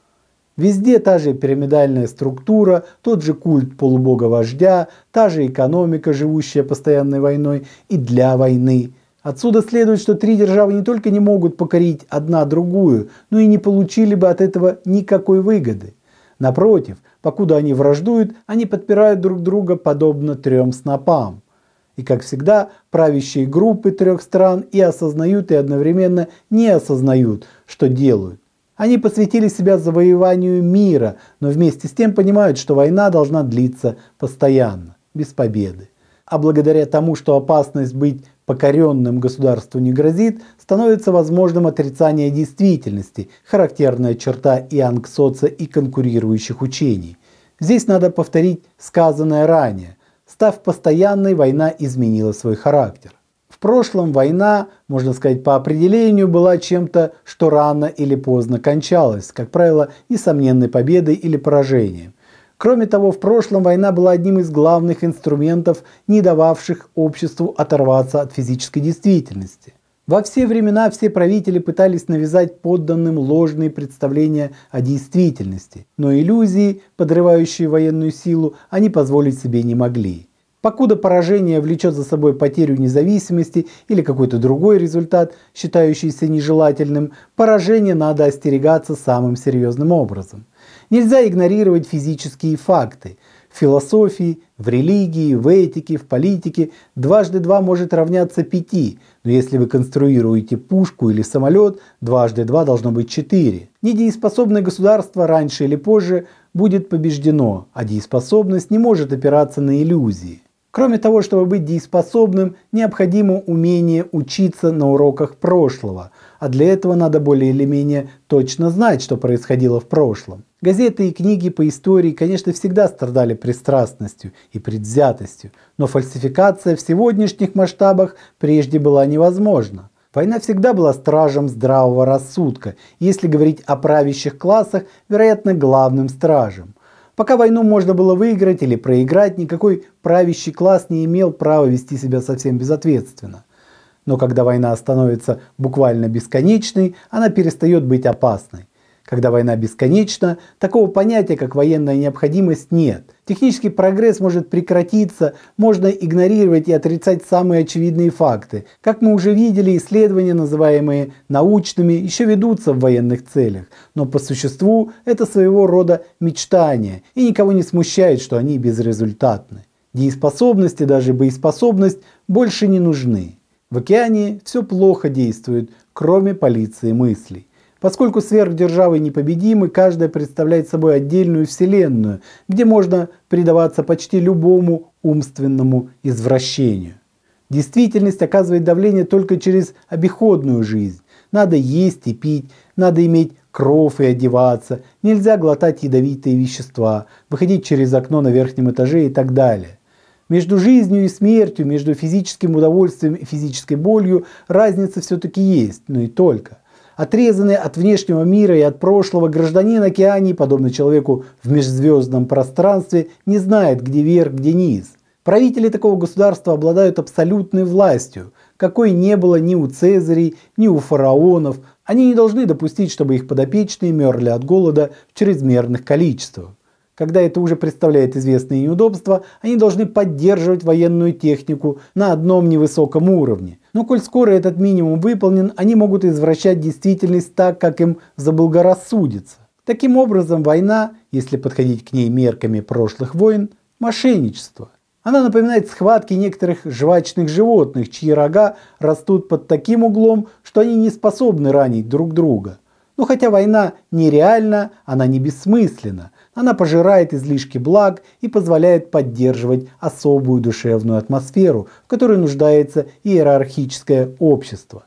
Везде та же пирамидальная структура, тот же культ полубога-вождя, та же экономика, живущая постоянной войной и для войны. Отсюда следует, что три державы не только не могут покорить одна другую, но и не получили бы от этого никакой выгоды. Напротив, покуда они враждуют, они подпирают друг друга подобно трем снопам. И, как всегда, правящие группы трех стран и осознают, и одновременно не осознают, что делают. Они посвятили себя завоеванию мира, но вместе с тем понимают, что война должна длиться постоянно, без победы. А благодаря тому, что опасность быть покоренным государству не грозит, становится возможным отрицание действительности, характерная черта и ангсоца, и конкурирующих учений. Здесь надо повторить сказанное ранее. Став постоянной, война изменила свой характер. В прошлом война, можно сказать, по определению была чем-то, что рано или поздно кончалось, как правило, несомненной победой или поражением. Кроме того, в прошлом война была одним из главных инструментов, не дававших обществу оторваться от физической действительности. Во все времена все правители пытались навязать подданным ложные представления о действительности, но иллюзии, подрывающие военную силу, они позволить себе не могли. Покуда поражение влечет за собой потерю независимости или какой-то другой результат, считающийся нежелательным, поражение надо остерегаться самым серьезным образом. Нельзя игнорировать физические факты. В философии, в религии, в этике, в политике дважды два может равняться 5, но если вы конструируете пушку или самолет, дважды два должно быть 4. Недееспособное государство раньше или позже будет побеждено, а дееспособность не может опираться на иллюзии. Кроме того, чтобы быть дееспособным, необходимо умение учиться на уроках прошлого, а для этого надо более или менее точно знать, что происходило в прошлом. Газеты и книги по истории, конечно, всегда страдали пристрастностью и предвзятостью, но фальсификация в сегодняшних масштабах прежде была невозможна. Война всегда была стражем здравого рассудка, если говорить о правящих классах, вероятно, главным стражем. Пока войну можно было выиграть или проиграть, никакой правящий класс не имел права вести себя совсем безответственно. Но когда война становится буквально бесконечной, она перестает быть опасной. Когда война бесконечна, такого понятия, как военная необходимость, нет. Технический прогресс может прекратиться, можно игнорировать и отрицать самые очевидные факты. Как мы уже видели, исследования, называемые научными, еще ведутся в военных целях, но по существу это своего рода мечтания, и никого не смущает, что они безрезультатны. Дееспособность и даже боеспособность больше не нужны. В океане все плохо действует, кроме полиции мыслей. Поскольку сверхдержавы непобедимы, каждая представляет собой отдельную вселенную, где можно предаваться почти любому умственному извращению. Действительность оказывает давление только через обиходную жизнь. Надо есть и пить, надо иметь кров и одеваться, нельзя глотать ядовитые вещества, выходить через окно на верхнем этаже и так далее. Между жизнью и смертью, между физическим удовольствием и физической болью разница все-таки есть, но и только. Отрезанный от внешнего мира и от прошлого, гражданин Океании, подобно человеку в межзвездном пространстве, не знает, где верх, где низ. Правители такого государства обладают абсолютной властью, какой не было ни у Цезарей, ни у фараонов. Они не должны допустить, чтобы их подопечные мерли от голода в чрезмерных количествах. Когда это уже представляет известные неудобства, они должны поддерживать военную технику на одном невысоком уровне. Но коль скоро этот минимум выполнен, они могут извращать действительность так, как им заблагорассудится. Таким образом, война, если подходить к ней мерками прошлых войн, мошенничество. Она напоминает схватки некоторых жвачных животных, чьи рога растут под таким углом, что они не способны ранить друг друга. Но хотя война нереальна, она не бессмысленна. Она пожирает излишки благ и позволяет поддерживать особую душевную атмосферу, в которой нуждается иерархическое общество.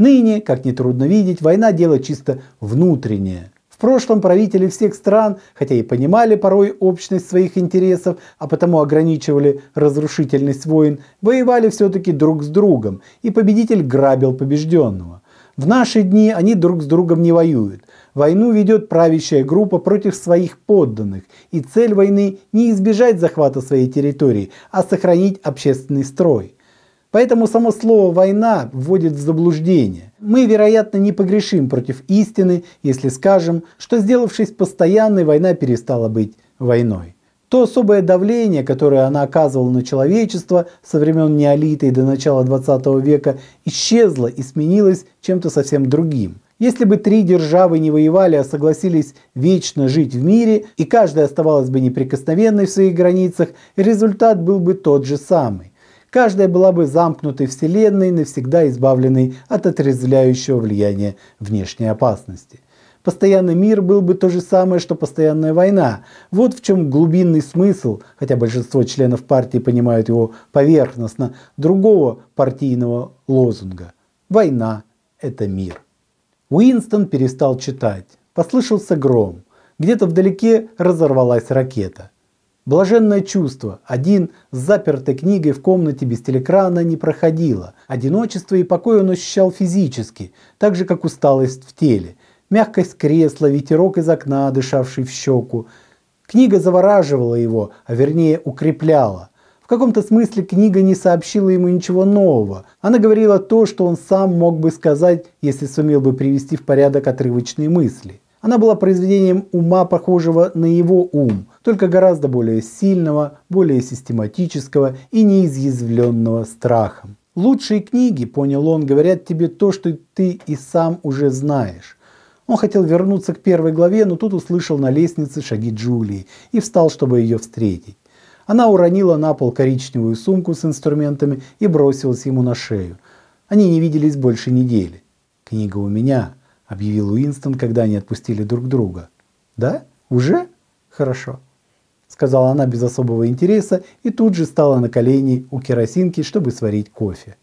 Ныне, как нетрудно видеть, война – дело чисто внутреннее. В прошлом правители всех стран, хотя и понимали порой общность своих интересов, а потому ограничивали разрушительность войн, воевали все-таки друг с другом, и победитель грабил побежденного. В наши дни они друг с другом не воюют. Войну ведет правящая группа против своих подданных, и цель войны не избежать захвата своей территории, а сохранить общественный строй. Поэтому само слово «война» вводит в заблуждение. Мы, вероятно, не погрешим против истины, если скажем, что, сделавшись постоянной, война перестала быть войной. То особое давление, которое она оказывала на человечество со времен неолита и до начала 20 века, исчезло и сменилось чем-то совсем другим. Если бы три державы не воевали, а согласились вечно жить в мире, и каждая оставалась бы неприкосновенной в своих границах, результат был бы тот же самый. Каждая была бы замкнутой вселенной, навсегда избавленной от отрезвляющего влияния внешней опасности. Постоянный мир был бы то же самое, что постоянная война. Вот в чем глубинный смысл, хотя большинство членов партии понимают его поверхностно, другого партийного лозунга. Война – это мир. Уинстон перестал читать. Послышался гром. Где-то вдалеке разорвалась ракета. Блаженное чувство, один с запертой книгой в комнате без телекрана, не проходило. Одиночество и покой он ощущал физически, так же как усталость в теле. Мягкость кресла, ветерок из окна, дышавший в щеку. Книга завораживала его, а вернее укрепляла. В каком-то смысле книга не сообщила ему ничего нового. Она говорила то, что он сам мог бы сказать, если сумел бы привести в порядок отрывочные мысли. Она была произведением ума, похожего на его ум, только гораздо более сильного, более систематического и неизъязвленного страхом. Лучшие книги, понял он, говорят тебе то, что ты и сам уже знаешь. Он хотел вернуться к первой главе, но тут услышал на лестнице шаги Джулии и встал, чтобы ее встретить. Она уронила на пол коричневую сумку с инструментами и бросилась ему на шею. Они не виделись больше недели. «Книга у меня», — объявил Уинстон, когда они отпустили друг друга. «Да? Уже? Хорошо», — сказала она без особого интереса и тут же стала на колени у керосинки, чтобы сварить кофе.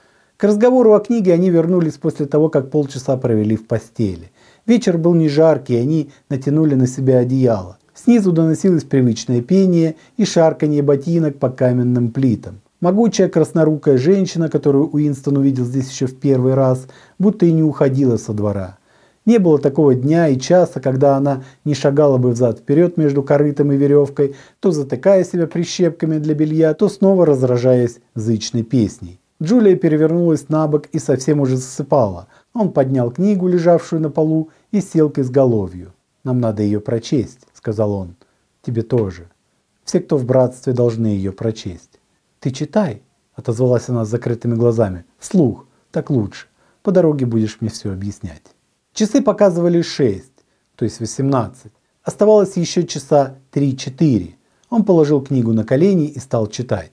К разговору о книге они вернулись после того, как полчаса провели в постели. Вечер был не жаркий, и они натянули на себя одеяло. Снизу доносилось привычное пение и шарканье ботинок по каменным плитам. Могучая краснорукая женщина, которую Уинстон увидел здесь еще в первый раз, будто и не уходила со двора. Не было такого дня и часа, когда она не шагала бы взад-вперед между корытом и веревкой, то затыкая себя прищепками для белья, то снова разражаясь зычной песней. Джулия перевернулась на бок и совсем уже засыпала. Он поднял книгу, лежавшую на полу, и сел к изголовью. «Нам надо ее прочесть», — сказал он. «Тебе тоже. Все, кто в братстве, должны ее прочесть». «Ты читай», — отозвалась она с закрытыми глазами. «Вслух, так лучше. По дороге будешь мне все объяснять». Часы показывали 6, то есть 18. Оставалось еще часа 3-4. Он положил книгу на колени и стал читать.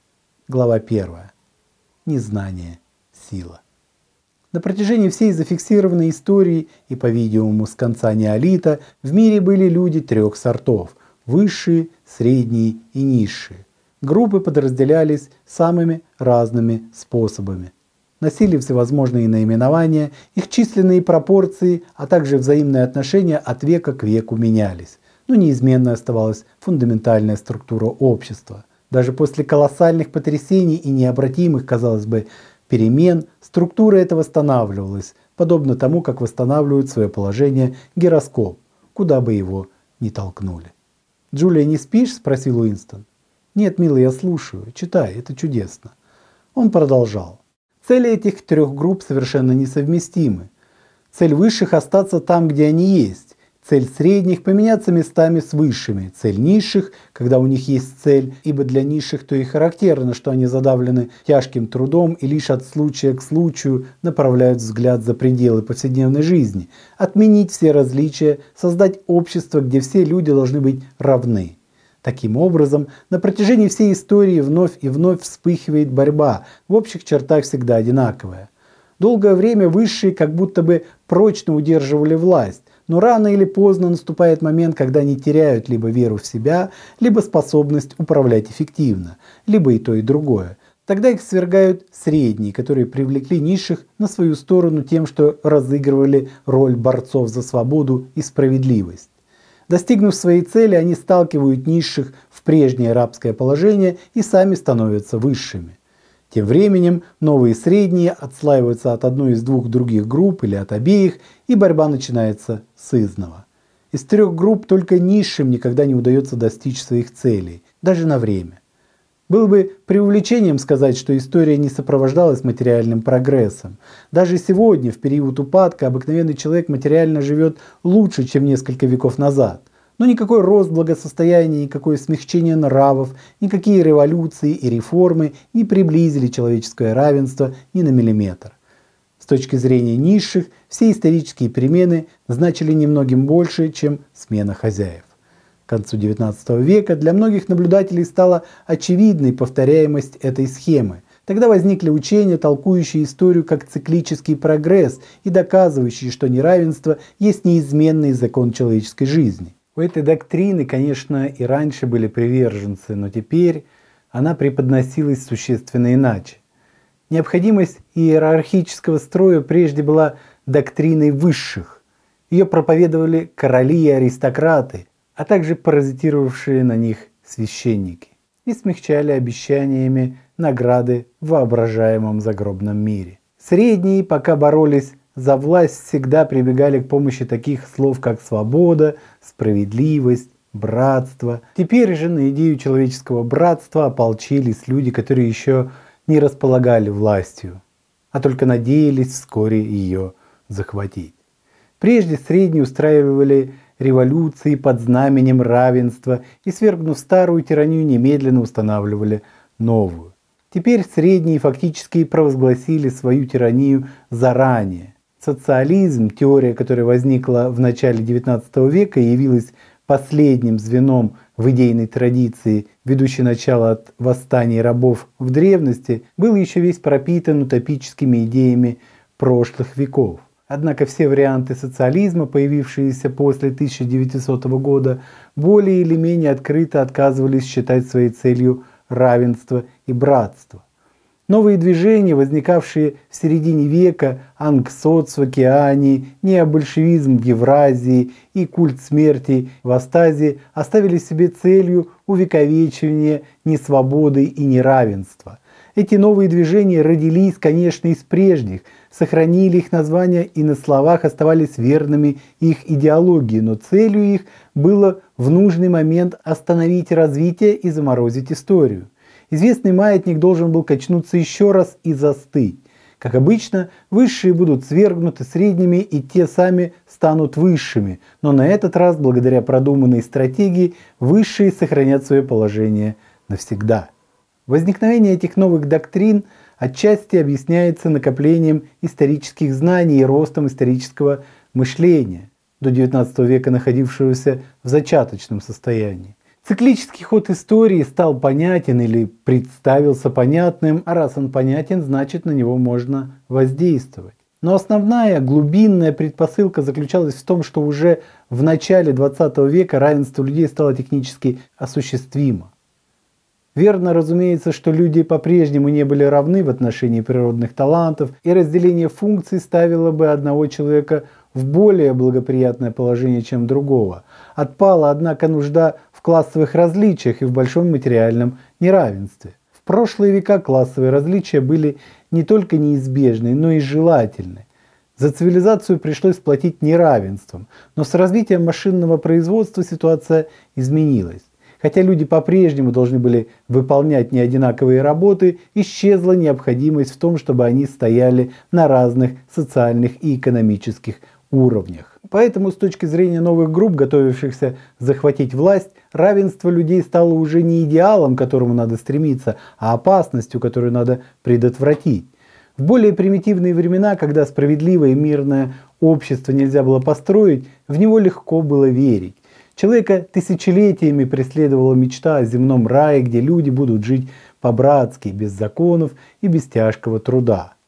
Глава 1. Незнание – сила. На протяжении всей зафиксированной истории и, по-видимому, с конца неолита в мире были люди 3 сортов – высшие, средние и низшие. Группы подразделялись самыми разными способами. Носили всевозможные наименования, их численные пропорции, а также взаимные отношения от века к веку менялись. Но неизменной оставалась фундаментальная структура общества. Даже после колоссальных потрясений и необратимых, казалось бы, перемен, структура эта восстанавливалась, подобно тому, как восстанавливает свое положение гироскоп, куда бы его ни толкнули. «Джулия, не спишь?» – спросил Уинстон. «Нет, милый, я слушаю. Читай, это чудесно». Он продолжал. Цели этих 3 групп совершенно несовместимы. Цель высших – остаться там, где они есть. Цель средних – поменяться местами с высшими. Цель низших – когда у них есть цель, ибо для низших то и характерно, что они задавлены тяжким трудом и лишь от случая к случаю направляют взгляд за пределы повседневной жизни. Отменить все различия, создать общество, где все люди должны быть равны. Таким образом, на протяжении всей истории вновь и вновь вспыхивает борьба, в общих чертах всегда одинаковая. Долгое время высшие как будто бы прочно удерживали власть, но рано или поздно наступает момент, когда они теряют либо веру в себя, либо способность управлять эффективно, либо и то, и другое. Тогда их свергают средние, которые привлекли низших на свою сторону тем, что разыгрывали роль борцов за свободу и справедливость. Достигнув своей цели, они сталкивают низших в прежнее рабское положение и сами становятся высшими. Тем временем новые средние отслаиваются от одной из двух других групп или от обеих, и борьба начинается сызнова. Из трех групп только низшим никогда не удается достичь своих целей, даже на время. Было бы преувеличением сказать, что история не сопровождалась материальным прогрессом. Даже сегодня, в период упадка, обыкновенный человек материально живет лучше, чем несколько веков назад. Но никакой рост благосостояния, никакое смягчение нравов, никакие революции и реформы не приблизили человеческое равенство ни на миллиметр. С точки зрения низших, все исторические перемены значили немногим больше, чем смена хозяев. К концу XIX века для многих наблюдателей стала очевидной повторяемость этой схемы. Тогда возникли учения, толкующие историю как циклический прогресс и доказывающие, что неравенство есть неизменный закон человеческой жизни. У этой доктрины, конечно, и раньше были приверженцы, но теперь она преподносилась существенно иначе. Необходимость иерархического строя прежде была доктриной высших. Ее проповедовали короли и аристократы, а также паразитировавшие на них священники, и смягчали обещаниями награды в воображаемом загробном мире. Средние, пока боролись за власть, всегда прибегали к помощи таких слов, как свобода, справедливость, братство. Теперь же на идею человеческого братства ополчились люди, которые еще не располагали властью, а только надеялись вскоре ее захватить. Прежде средние устраивали революции под знаменем равенства и, свергнув старую тиранию, немедленно устанавливали новую. Теперь средние фактически провозгласили свою тиранию заранее. Социализм, теория, которая возникла в начале XIX века и явилась последним звеном в идейной традиции, ведущей начало от восстаний рабов в древности, был еще весь пропитан утопическими идеями прошлых веков. Однако все варианты социализма, появившиеся после 1900 года, более или менее открыто отказывались считать своей целью равенство и братство. Новые движения, возникавшие в середине века, ангсоц в Океании, необольшевизм в Евразии и культ смерти в Астазии, оставили себе целью увековечивания несвободы и неравенства. Эти новые движения родились, конечно, из прежних, сохранили их названия и на словах оставались верными их идеологии, но целью их было в нужный момент остановить развитие и заморозить историю. Известный маятник должен был качнуться еще раз и застыть. Как обычно, высшие будут свергнуты средними, и те сами станут высшими, но на этот раз, благодаря продуманной стратегии, высшие сохранят свое положение навсегда. Возникновение этих новых доктрин отчасти объясняется накоплением исторических знаний и ростом исторического мышления, до XIX века находившегося в зачаточном состоянии. Циклический ход истории стал понятен или представился понятным, а раз он понятен, значит на него можно воздействовать. Но основная глубинная предпосылка заключалась в том, что уже в начале XX века равенство людей стало технически осуществимо. Верно, разумеется, что люди по-прежнему не были равны в отношении природных талантов, и разделение функций ставило бы одного человека в более благоприятное положение, чем другого. Отпала, однако, нужда в классовых различиях и в большом материальном неравенстве. В прошлые века классовые различия были не только неизбежны, но и желательны. За цивилизацию пришлось платить неравенством, но с развитием машинного производства ситуация изменилась. Хотя люди по-прежнему должны были выполнять неодинаковые работы, исчезла необходимость в том, чтобы они стояли на разных социальных и экономических уровнях. Поэтому с точки зрения новых групп, готовившихся захватить власть, равенство людей стало уже не идеалом, к которому надо стремиться, а опасностью, которую надо предотвратить. В более примитивные времена, когда справедливое и мирное общество нельзя было построить, в него легко было верить. Человека тысячелетиями преследовала мечта о земном рае, где люди будут жить по-братски, без законов и без тяжкого труда.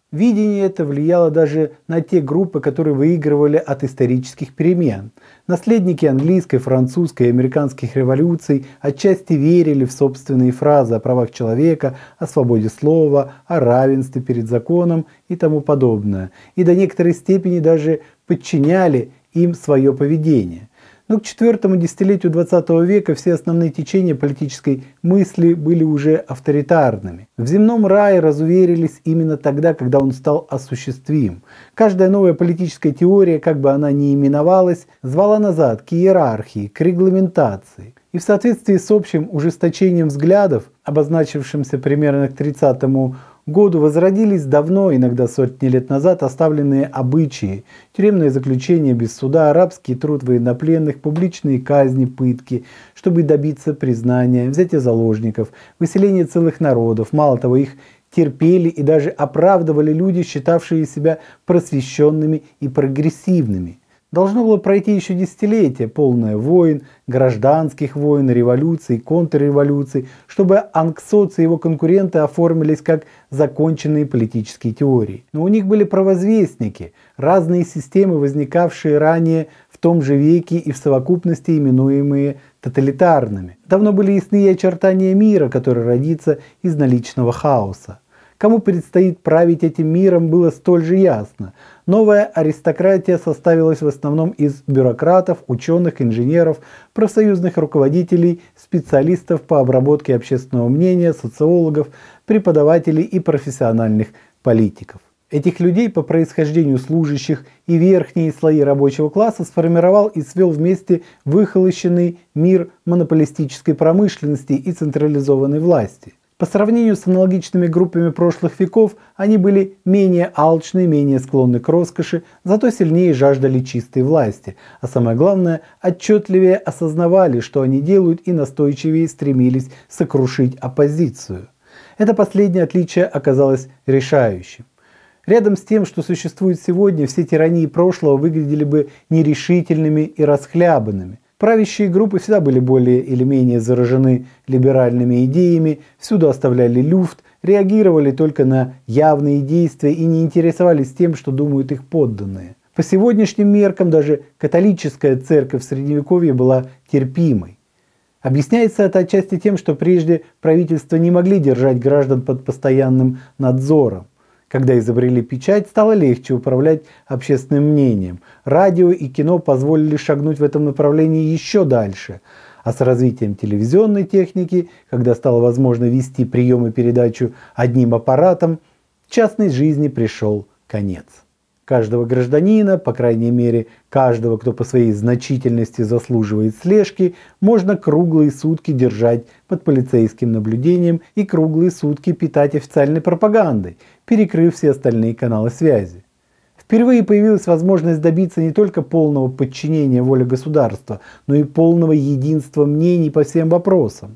Видение это влияло даже на те группы, которые выигрывали от исторических перемен. Наследники английской, французской и американских революций отчасти верили в собственные фразы о правах человека, о свободе слова, о равенстве перед законом и тому подобное, и до некоторой степени даже подчиняли им свое поведение. Но к четвертому десятилетию XX века все основные течения политической мысли были уже авторитарными. В земном рае разуверились именно тогда, когда он стал осуществим. Каждая новая политическая теория, как бы она ни именовалась, звала назад к иерархии, к регламентации. И в соответствии с общим ужесточением взглядов, обозначившимся примерно к 30-му году, возродились давно, иногда сотни лет назад, оставленные обычаи: тюремное заключение без суда, рабский труд военнопленных, публичные казни, пытки, чтобы добиться признания, взятие заложников, выселение целых народов. Мало того, их терпели и даже оправдывали люди, считавшие себя просвещенными и прогрессивными. Должно было пройти еще десятилетие, полное войн, гражданских войн, революций, контрреволюций, чтобы Ангсоц и его конкуренты оформились как законченные политические теории. Но у них были провозвестники, разные системы, возникавшие ранее в том же веке и в совокупности именуемые тоталитарными. Давно были ясны и очертания мира, который родится из наличного хаоса. Кому предстоит править этим миром, было столь же ясно. Новая аристократия составилась в основном из бюрократов, ученых, инженеров, профсоюзных руководителей, специалистов по обработке общественного мнения, социологов, преподавателей и профессиональных политиков. Этих людей по происхождению служащих и верхние слои рабочего класса сформировал и свел вместе выхолощенный мир монополистической промышленности и централизованной власти. По сравнению с аналогичными группами прошлых веков, они были менее алчны, менее склонны к роскоши, зато сильнее жаждали чистой власти, а самое главное, отчетливее осознавали, что они делают, и настойчивее стремились сокрушить оппозицию. Это последнее отличие оказалось решающим. Рядом с тем, что существует сегодня, все тирании прошлого выглядели бы нерешительными и расхлябанными. Правящие группы всегда были более или менее заражены либеральными идеями, всюду оставляли люфт, реагировали только на явные действия и не интересовались тем, что думают их подданные. По сегодняшним меркам даже католическая церковь в Средневековье была терпимой. Объясняется это отчасти тем, что прежде правительства не могли держать граждан под постоянным надзором. Когда изобрели печать, стало легче управлять общественным мнением. Радио и кино позволили шагнуть в этом направлении еще дальше. А с развитием телевизионной техники, когда стало возможно вести прием и передачу одним аппаратом, частной жизни пришел конец. Каждого гражданина, по крайней мере каждого, кто по своей значительности заслуживает слежки, можно круглые сутки держать под полицейским наблюдением и круглые сутки питать официальной пропагандой, перекрыв все остальные каналы связи. Впервые появилась возможность добиться не только полного подчинения воле государства, но и полного единства мнений по всем вопросам.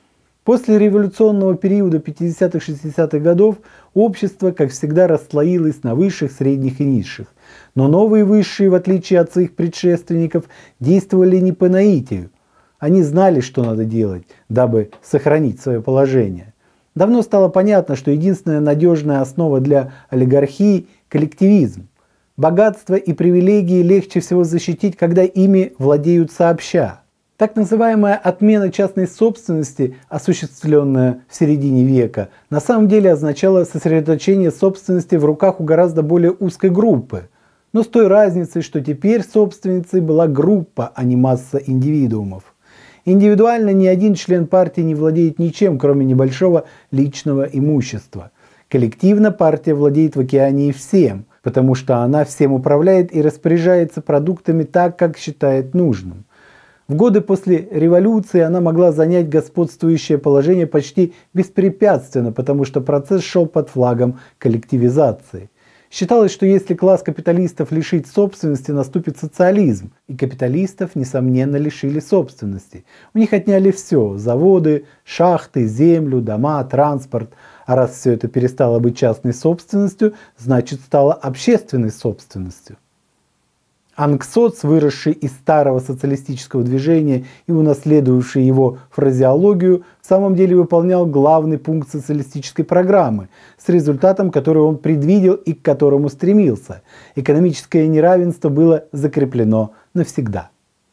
После революционного периода 50-60-х годов общество, как всегда, расслоилось на высших, средних и низших. Но новые высшие, в отличие от своих предшественников, действовали не по наитию. Они знали, что надо делать, дабы сохранить свое положение. Давно стало понятно, что единственная надежная основа для олигархии – коллективизм. Богатство и привилегии легче всего защитить, когда ими владеют сообща. Так называемая отмена частной собственности, осуществленная в середине века, на самом деле означала сосредоточение собственности в руках у гораздо более узкой группы. Но с той разницей, что теперь собственницей была группа, а не масса индивидуумов. Индивидуально ни один член партии не владеет ничем, кроме небольшого личного имущества. Коллективно партия владеет в океане всем, потому что она всем управляет и распоряжается продуктами так, как считает нужным. В годы после революции она могла занять господствующее положение почти беспрепятственно, потому что процесс шел под флагом коллективизации. Считалось, что если класс капиталистов лишить собственности, наступит социализм. И капиталистов, несомненно, лишили собственности. У них отняли все – заводы, шахты, землю, дома, транспорт. А раз все это перестало быть частной собственностью, значит стало общественной собственностью. Ангсоц, выросший из старого социалистического движения и унаследовавший его фразеологию, в самом деле выполнял главный пункт социалистической программы, с результатом, который он предвидел и к которому стремился. Экономическое неравенство было закреплено навсегда.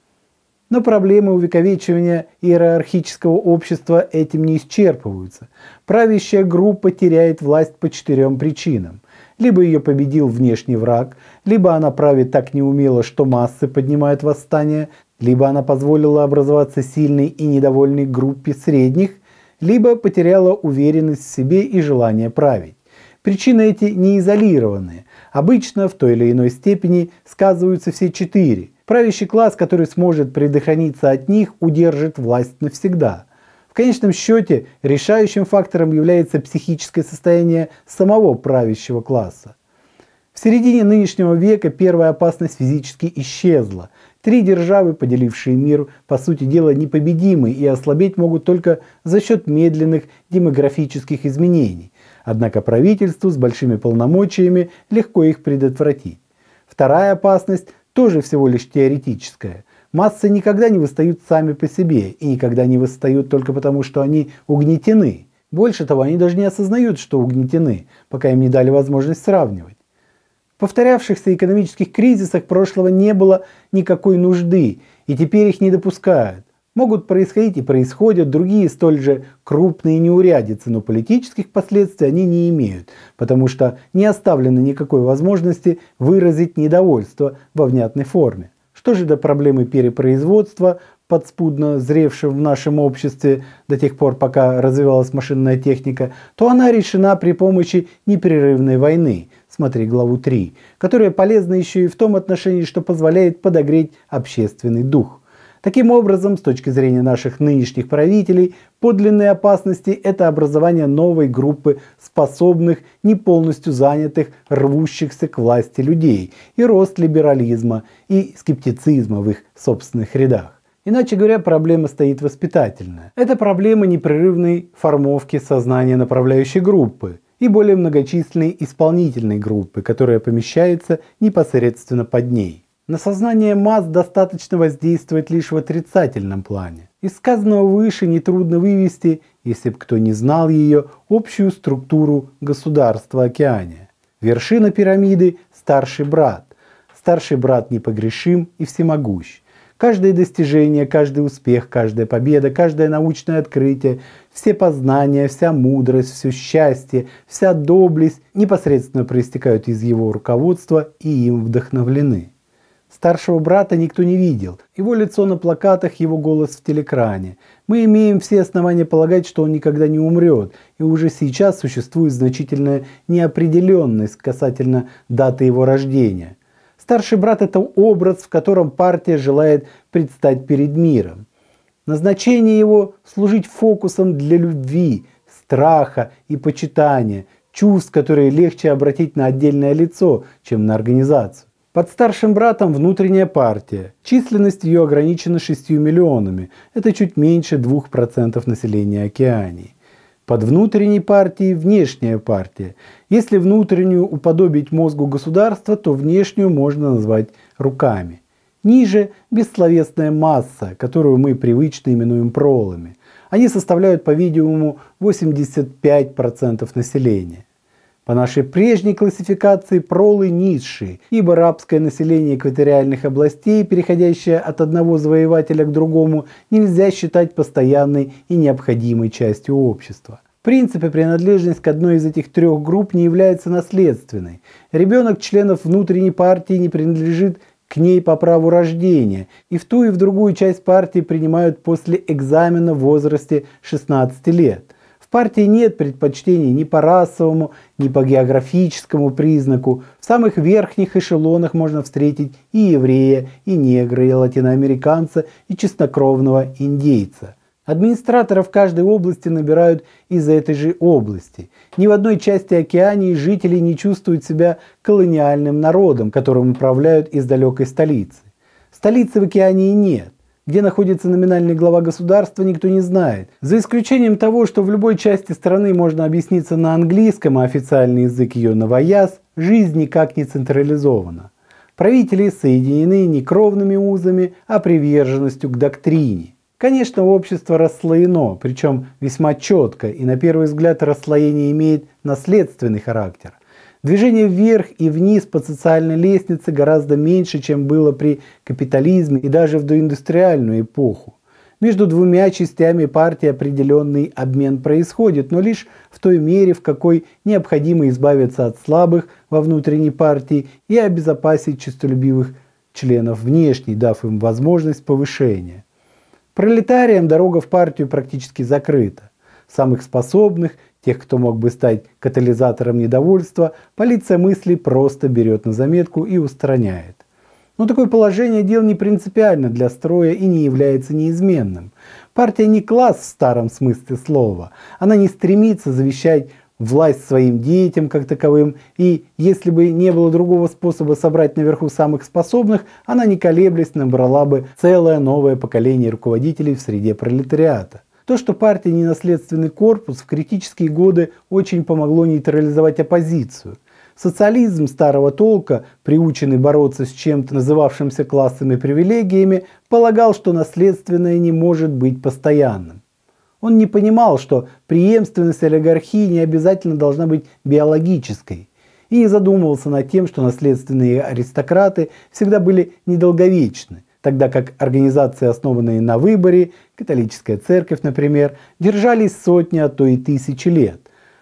Но проблемы увековечивания иерархического общества этим не исчерпываются. Правящая группа теряет власть по 4 причинам. Либо ее победил внешний враг, либо она правит так неумело, что массы поднимают восстание, либо она позволила образоваться сильной и недовольной группе средних, либо потеряла уверенность в себе и желание править. Причины эти не изолированные. Обычно в той или иной степени сказываются все 4. Правящий класс, который сможет предохраниться от них, удержит власть навсегда. В конечном счете, решающим фактором является психическое состояние самого правящего класса. В середине нынешнего века первая опасность физически исчезла. 3 державы, поделившие мир, по сути дела непобедимы и ослабеть могут только за счет медленных демографических изменений. Однако правительству с большими полномочиями легко их предотвратить. Вторая опасность тоже всего лишь теоретическая. Массы никогда не восстают сами по себе и никогда не восстают только потому, что они угнетены. Больше того, они даже не осознают, что угнетены, пока им не дали возможность сравнивать. В повторявшихся экономических кризисах прошлого не было никакой нужды, и теперь их не допускают. Могут происходить и происходят другие столь же крупные неурядицы, но политических последствий они не имеют, потому что не оставлено никакой возможности выразить недовольство во внятной форме. Что же до проблемы перепроизводства, подспудно зревшей в нашем обществе до тех пор, пока развивалась машинная техника, то она решена при помощи непрерывной войны, смотри главу 3, которая полезна еще и в том отношении, что позволяет подогреть общественный дух. Таким образом, с точки зрения наших нынешних правителей, подлинные опасности – это образование новой группы способных, не полностью занятых, рвущихся к власти людей, и рост либерализма и скептицизма в их собственных рядах. Иначе говоря, проблема стоит воспитательная. Это проблема непрерывной формовки сознания направляющей группы и более многочисленной исполнительной группы, которая помещается непосредственно под ней. На сознание масс достаточно воздействовать лишь в отрицательном плане. Из сказанного выше нетрудно вывести, если бы кто не знал ее, общую структуру государства Океания. Вершина пирамиды – старший брат. Старший брат непогрешим и всемогущ. Каждое достижение, каждый успех, каждая победа, каждое научное открытие, все познания, вся мудрость, все счастье, вся доблесть непосредственно проистекают из его руководства и им вдохновлены. Старшего брата никто не видел. Его лицо на плакатах, его голос в телекране. Мы имеем все основания полагать, что он никогда не умрет, и уже сейчас существует значительная неопределенность касательно даты его рождения. Старший брат – это образ, в котором партия желает предстать перед миром. Назначение его – служить фокусом для любви, страха и почитания, чувств, которые легче обратить на отдельное лицо, чем на организацию. Под старшим братом внутренняя партия. Численность ее ограничена 6 миллионами. Это чуть меньше 2% населения Океании. Под внутренней партией внешняя партия. Если внутреннюю уподобить мозгу государства, то внешнюю можно назвать руками. Ниже бессловесная масса, которую мы привычно именуем пролами. Они составляют, по-видимому, 85% населения. По нашей прежней классификации пролы низшие, ибо рабское население экваториальных областей, переходящее от одного завоевателя к другому, нельзя считать постоянной и необходимой частью общества. В принципе, принадлежность к одной из этих 3 групп не является наследственной. Ребенок членов внутренней партии не принадлежит к ней по праву рождения, и в ту и в другую часть партии принимают после экзамена в возрасте 16 лет. В партии нет предпочтений ни по расовому, ни по географическому признаку. В самых верхних эшелонах можно встретить и еврея, и негра, и латиноамериканца, и чистокровного индейца. Администраторов каждой области набирают из этой же области. Ни в одной части Океании жители не чувствуют себя колониальным народом, которым управляют из далекой столицы. Столицы в Океании нет. Где находится номинальный глава государства, никто не знает. За исключением того, что в любой части страны можно объясниться на английском, а официальный язык ее новояз, жизнь никак не централизована. Правители соединены не кровными узами, а приверженностью к доктрине. Конечно, общество расслоено, причем весьма четко, и на первый взгляд расслоение имеет наследственный характер. Движение вверх и вниз по социальной лестнице гораздо меньше, чем было при капитализме и даже в доиндустриальную эпоху. Между двумя частями партии определенный обмен происходит, но лишь в той мере, в какой необходимо избавиться от слабых во внутренней партии и обезопасить честолюбивых членов внешней, дав им возможность повышения. Пролетариям дорога в партию практически закрыта. Самых способных, тех, кто мог бы стать катализатором недовольства, полиция мыслей просто берет на заметку и устраняет. Но такое положение дел не принципиально для строя и не является неизменным. Партия не класс в старом смысле слова. Она не стремится завещать власть своим детям как таковым, и если бы не было другого способа собрать наверху самых способных, она не колеблясь набрала бы целое новое поколение руководителей в среде пролетариата. То, что партия не наследственный корпус, в критические годы очень помогло нейтрализовать оппозицию. Социализм старого толка, приученный бороться с чем-то называвшимся классовыми привилегиями, полагал, что наследственное не может быть постоянным. Он не понимал, что преемственность олигархии не обязательно должна быть биологической, и не задумывался над тем, что наследственные аристократы всегда были недолговечны, тогда как организации, основанные на выборе, католическая церковь, например, держались сотни, а то и тысячи лет.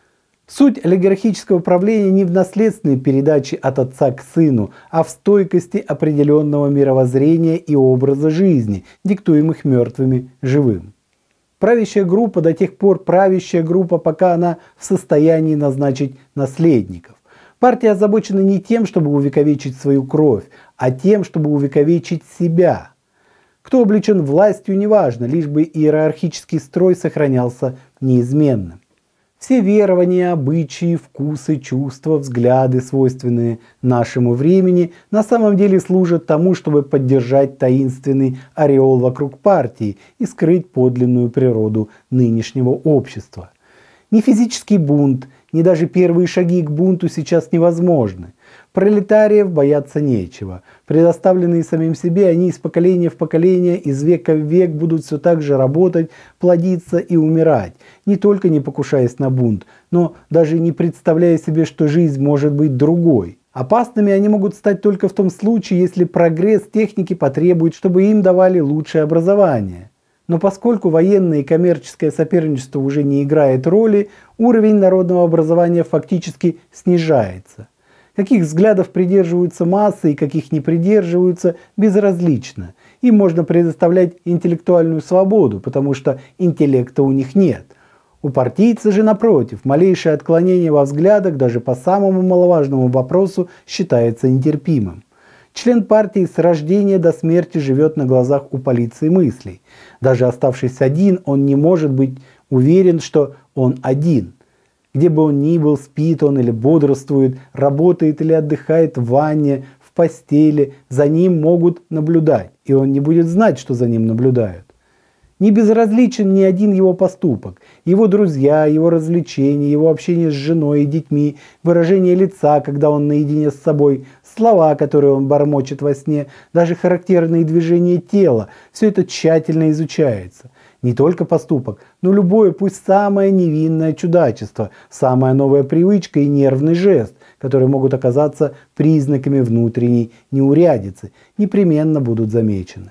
Суть олигархического правления не в наследственной передаче от отца к сыну, а в стойкости определенного мировоззрения и образа жизни, диктуемых мертвыми живым. Правящая группа до тех пор правящая группа, пока она в состоянии назначить наследников. Партия озабочена не тем, чтобы увековечить свою кровь, а тем, чтобы увековечить себя. Кто облечен властью, неважно, лишь бы иерархический строй сохранялся неизменным. Все верования, обычаи, вкусы, чувства, взгляды, свойственные нашему времени, на самом деле служат тому, чтобы поддержать таинственный ореол вокруг партии и скрыть подлинную природу нынешнего общества. Ни физический бунт, ни даже первые шаги к бунту сейчас невозможны. Пролетариев бояться нечего. Предоставленные самим себе, они из поколения в поколение, из века в век будут все так же работать, плодиться и умирать, не только не покушаясь на бунт, но даже не представляя себе, что жизнь может быть другой. Опасными они могут стать только в том случае, если прогресс техники потребует, чтобы им давали лучшее образование. Но поскольку военное и коммерческое соперничество уже не играет роли, уровень народного образования фактически снижается. Каких взглядов придерживаются массы и каких не придерживаются, безразлично. Им можно предоставлять интеллектуальную свободу, потому что интеллекта у них нет. У партийца же, напротив, малейшее отклонение во взглядах даже по самому маловажному вопросу считается нетерпимым. Член партии с рождения до смерти живет на глазах у полиции мыслей. Даже оставшись один, он не может быть уверен, что он один. Где бы он ни был, спит он или бодрствует, работает или отдыхает в ванне, в постели, за ним могут наблюдать, и он не будет знать, что за ним наблюдают. Не безразличен ни один его поступок, его друзья, его развлечения, его общение с женой и детьми, выражение лица, когда он наедине с собой, слова, которые он бормочет во сне, даже характерные движения тела – все это тщательно изучается. Не только поступок, но любое, пусть самое невинное чудачество, самая новая привычка и нервный жест, которые могут оказаться признаками внутренней неурядицы, непременно будут замечены.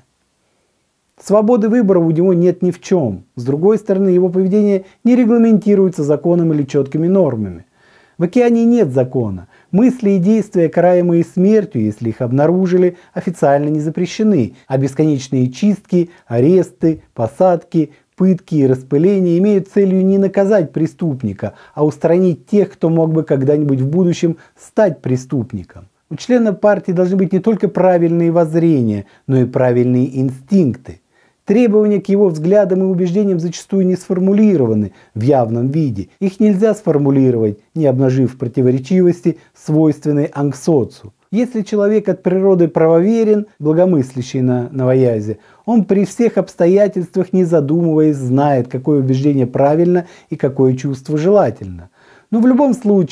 Свободы выбора у него нет ни в чем. С другой стороны, его поведение не регламентируется законом или четкими нормами. В океане нет закона. Мысли и действия, караемые смертью, если их обнаружили, официально не запрещены, а бесконечные чистки, аресты, посадки, пытки и распыления имеют целью не наказать преступника, а устранить тех, кто мог бы когда-нибудь в будущем стать преступником. У члена партии должны быть не только правильные воззрения, но и правильные инстинкты. Требования к его взглядам и убеждениям зачастую не сформулированы в явном виде. Их нельзя сформулировать, не обнажив противоречивости, свойственной ангсоцу. Если человек от природы правоверен, благомыслящий на новоязе, он при всех обстоятельствах, не задумываясь, знает, какое убеждение правильно и какое чувство желательно. Но в любом случае,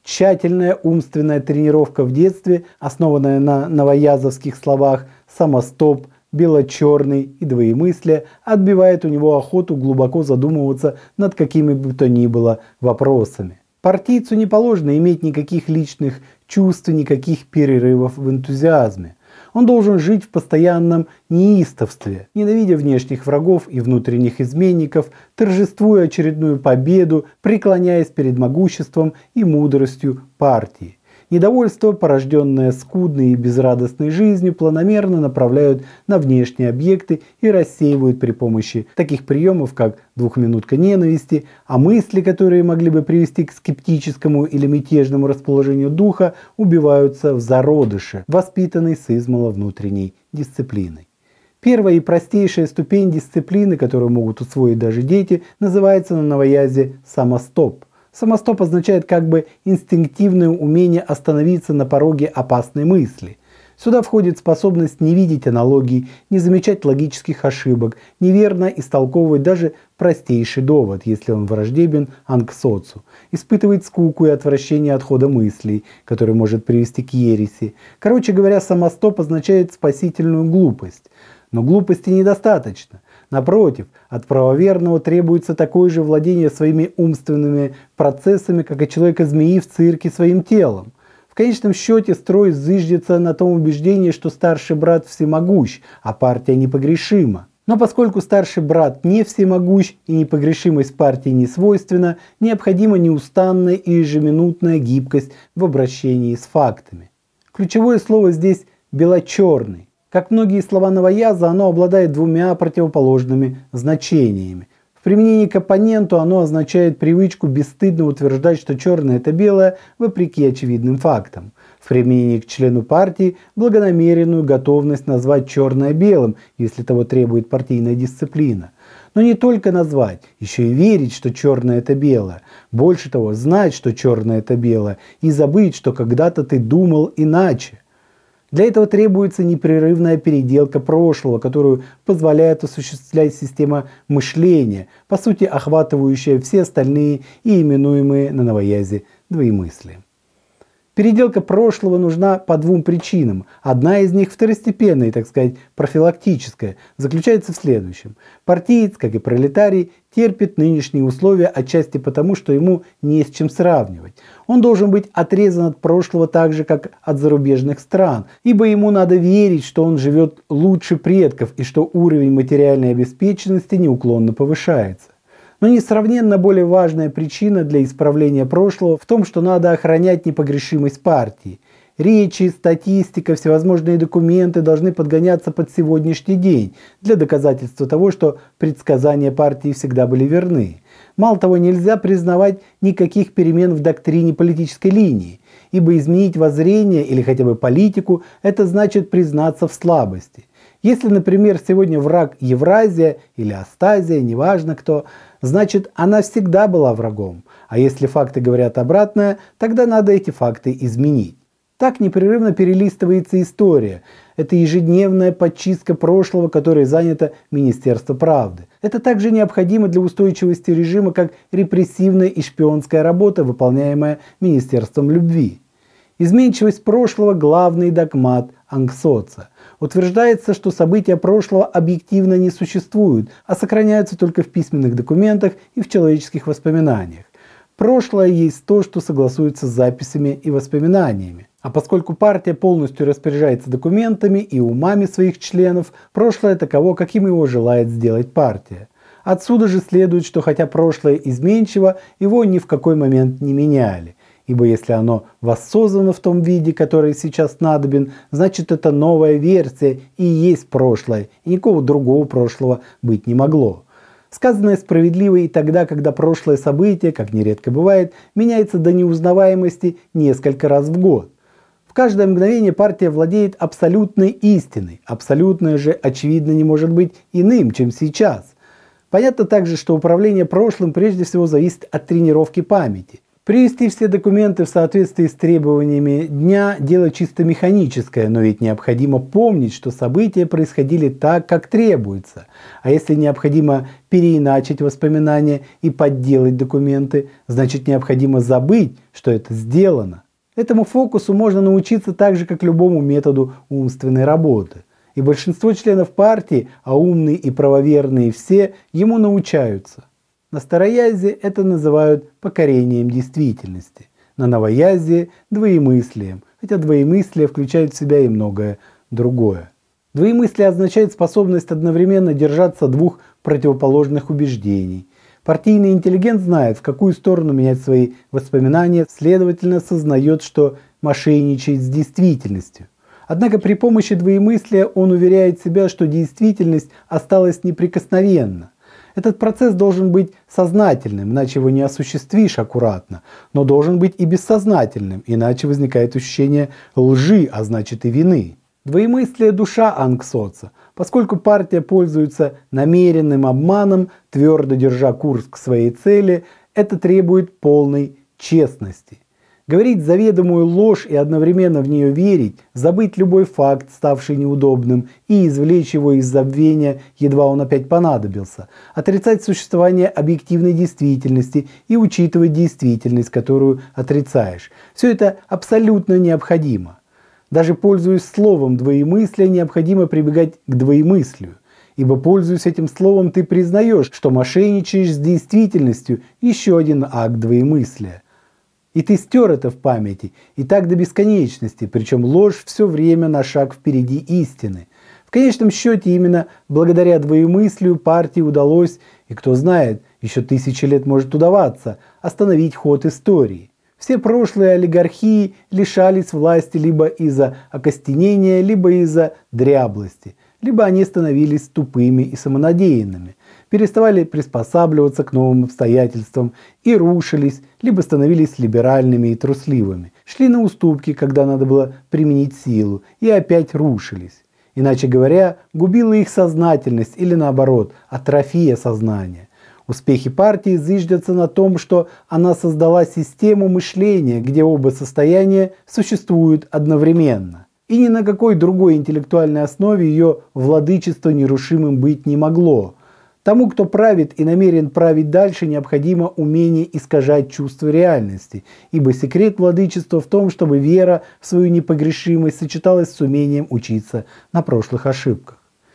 Тщательная умственная тренировка в детстве, основанная на новоязовских словах «самостоп», «бело-черный» и «двоемыслие», отбивает у него охоту глубоко задумываться над какими бы то ни было вопросами. Партийцу не положено иметь никаких личных чувств, никаких перерывов в энтузиазме. Он должен жить в постоянном неистовстве, ненавидя внешних врагов и внутренних изменников, торжествуя очередную победу, преклоняясь перед могуществом и мудростью партии. Недовольство, порожденное скудной и безрадостной жизнью, планомерно направляют на внешние объекты и рассеивают при помощи таких приемов, как двухминутка ненависти, а мысли, которые могли бы привести к скептическому или мятежному расположению духа, убиваются в зародыше, воспитанной с измала внутренней дисциплиной. Первая и простейшая ступень дисциплины, которую могут усвоить даже дети, называется на новоязе «самостоп». Самостоп означает как бы инстинктивное умение остановиться на пороге опасной мысли. Сюда входит способность не видеть аналогий, не замечать логических ошибок, неверно истолковывать даже простейший довод, если он враждебен анксоцу, испытывать скуку и отвращение от хода мыслей, который может привести к ереси. Короче говоря, самостоп означает спасительную глупость. Но глупости недостаточно. Напротив, от правоверного требуется такое же владение своими умственными процессами, как и человека-змеи в цирке своим телом. В конечном счете строй зыждется на том убеждении, что старший брат всемогущ, а партия непогрешима. Но поскольку старший брат не всемогущ и непогрешимость партии не свойственна, необходима неустанная и ежеминутная гибкость в обращении с фактами. Ключевое слово здесь «бело-черный». Как многие слова новояза, оно обладает двумя противоположными значениями. В применении к оппоненту оно означает привычку бесстыдно утверждать, что черное – это белое, вопреки очевидным фактам. В применении к члену партии – благонамеренную готовность назвать черное белым, если того требует партийная дисциплина. Но не только назвать, еще и верить, что черное – это белое. Больше того, знать, что черное – это белое, и забыть, что когда-то ты думал иначе. Для этого требуется непрерывная переделка прошлого, которую позволяет осуществлять система мышления, по сути охватывающая все остальные и именуемые на новоязе двоемыслием. Переделка прошлого нужна по двум причинам. Одна из них второстепенная, так сказать, профилактическая, заключается в следующем. Партиец, как и пролетарий, терпит нынешние условия отчасти потому, что ему не с чем сравнивать. Он должен быть отрезан от прошлого так же, как от зарубежных стран, ибо ему надо верить, что он живет лучше предков и что уровень материальной обеспеченности неуклонно повышается. Но несравненно более важная причина для исправления прошлого в том, что надо охранять непогрешимость партии. Речи, статистика, всевозможные документы должны подгоняться под сегодняшний день для доказательства того, что предсказания партии всегда были верны. Мало того, нельзя признавать никаких перемен в доктрине политической линии, ибо изменить воззрение или хотя бы политику – это значит признаться в слабости. Если, например, сегодня враг Евразия или Астазия, неважно кто, значит она всегда была врагом. А если факты говорят обратное, тогда надо эти факты изменить. Так непрерывно перелистывается история. Это ежедневная подчистка прошлого, которой занято Министерство правды. Это также необходимо для устойчивости режима, как репрессивная и шпионская работа, выполняемая Министерством любви. Изменчивость прошлого – главный догмат анксоца. Утверждается, что события прошлого объективно не существуют, а сохраняются только в письменных документах и в человеческих воспоминаниях. Прошлое есть то, что согласуется с записями и воспоминаниями. А поскольку партия полностью распоряжается документами и умами своих членов, прошлое таково, каким его желает сделать партия. Отсюда же следует, что хотя прошлое изменчиво, его ни в какой момент не меняли. Ибо если оно воссоздано в том виде, который сейчас надобен, значит это новая версия и есть прошлое, и никакого другого прошлого быть не могло. Сказанное справедливо и тогда, когда прошлое событие, как нередко бывает, меняется до неузнаваемости несколько раз в год. В каждое мгновение партия владеет абсолютной истиной. Абсолютное же, очевидно, не может быть иным, чем сейчас. Понятно также, что управление прошлым прежде всего зависит от тренировки памяти. Привести все документы в соответствии с требованиями дня – дело чисто механическое, но ведь необходимо помнить, что события происходили так, как требуется. А если необходимо переиначить воспоминания и подделать документы, значит необходимо забыть, что это сделано. Этому фокусу можно научиться так же, как любому методу умственной работы. И большинство членов партии, а умные и правоверные все, ему научаются. На староязде это называют покорением действительности, на новоязде – двоемыслием, хотя двоемыслие включает в себя и многое другое. Двоемыслие означает способность одновременно держаться двух противоположных убеждений. Партийный интеллигент знает, в какую сторону менять свои воспоминания, следовательно, сознает, что мошенничает с действительностью. Однако при помощи двоемыслия он уверяет себя, что действительность осталась неприкосновенна. Этот процесс должен быть сознательным, иначе его не осуществишь аккуратно, но должен быть и бессознательным, иначе возникает ощущение лжи, а значит и вины. Двоемыслие – душа анксоца, поскольку партия пользуется намеренным обманом, твердо держа курс к своей цели, это требует полной честности. Говорить заведомую ложь и одновременно в нее верить, забыть любой факт, ставший неудобным, и извлечь его из забвения, едва он опять понадобился, отрицать существование объективной действительности и учитывать действительность, которую отрицаешь. Все это абсолютно необходимо. Даже пользуясь словом двоемыслия, необходимо прибегать к двоемыслию. Ибо, пользуясь этим словом, ты признаешь, что мошенничаешь с действительностью, еще один акт двоемыслия. И ты стер это в памяти, и так до бесконечности, причем ложь все время на шаг впереди истины. В конечном счете, именно благодаря двоемыслию партии удалось, и кто знает, еще 1000 лет может удаваться, остановить ход истории. Все прошлые олигархии лишались власти либо из-за окостенения, либо из-за дряблости, либо они становились тупыми и самонадеянными, переставали приспосабливаться к новым обстоятельствам и рушились, либо становились либеральными и трусливыми, шли на уступки, когда надо было применить силу, и опять рушились. Иначе говоря, губила их сознательность или наоборот, атрофия сознания. Успехи партии зиждятся на том, что она создала систему мышления, где оба состояния существуют одновременно. И ни на какой другой интеллектуальной основе ее владычество нерушимым быть не могло. Тому, кто правит и намерен править дальше, необходимо умение искажать чувство реальности, ибо секрет владычества в том, чтобы вера в свою непогрешимость сочеталась с умением учиться на прошлых ошибках.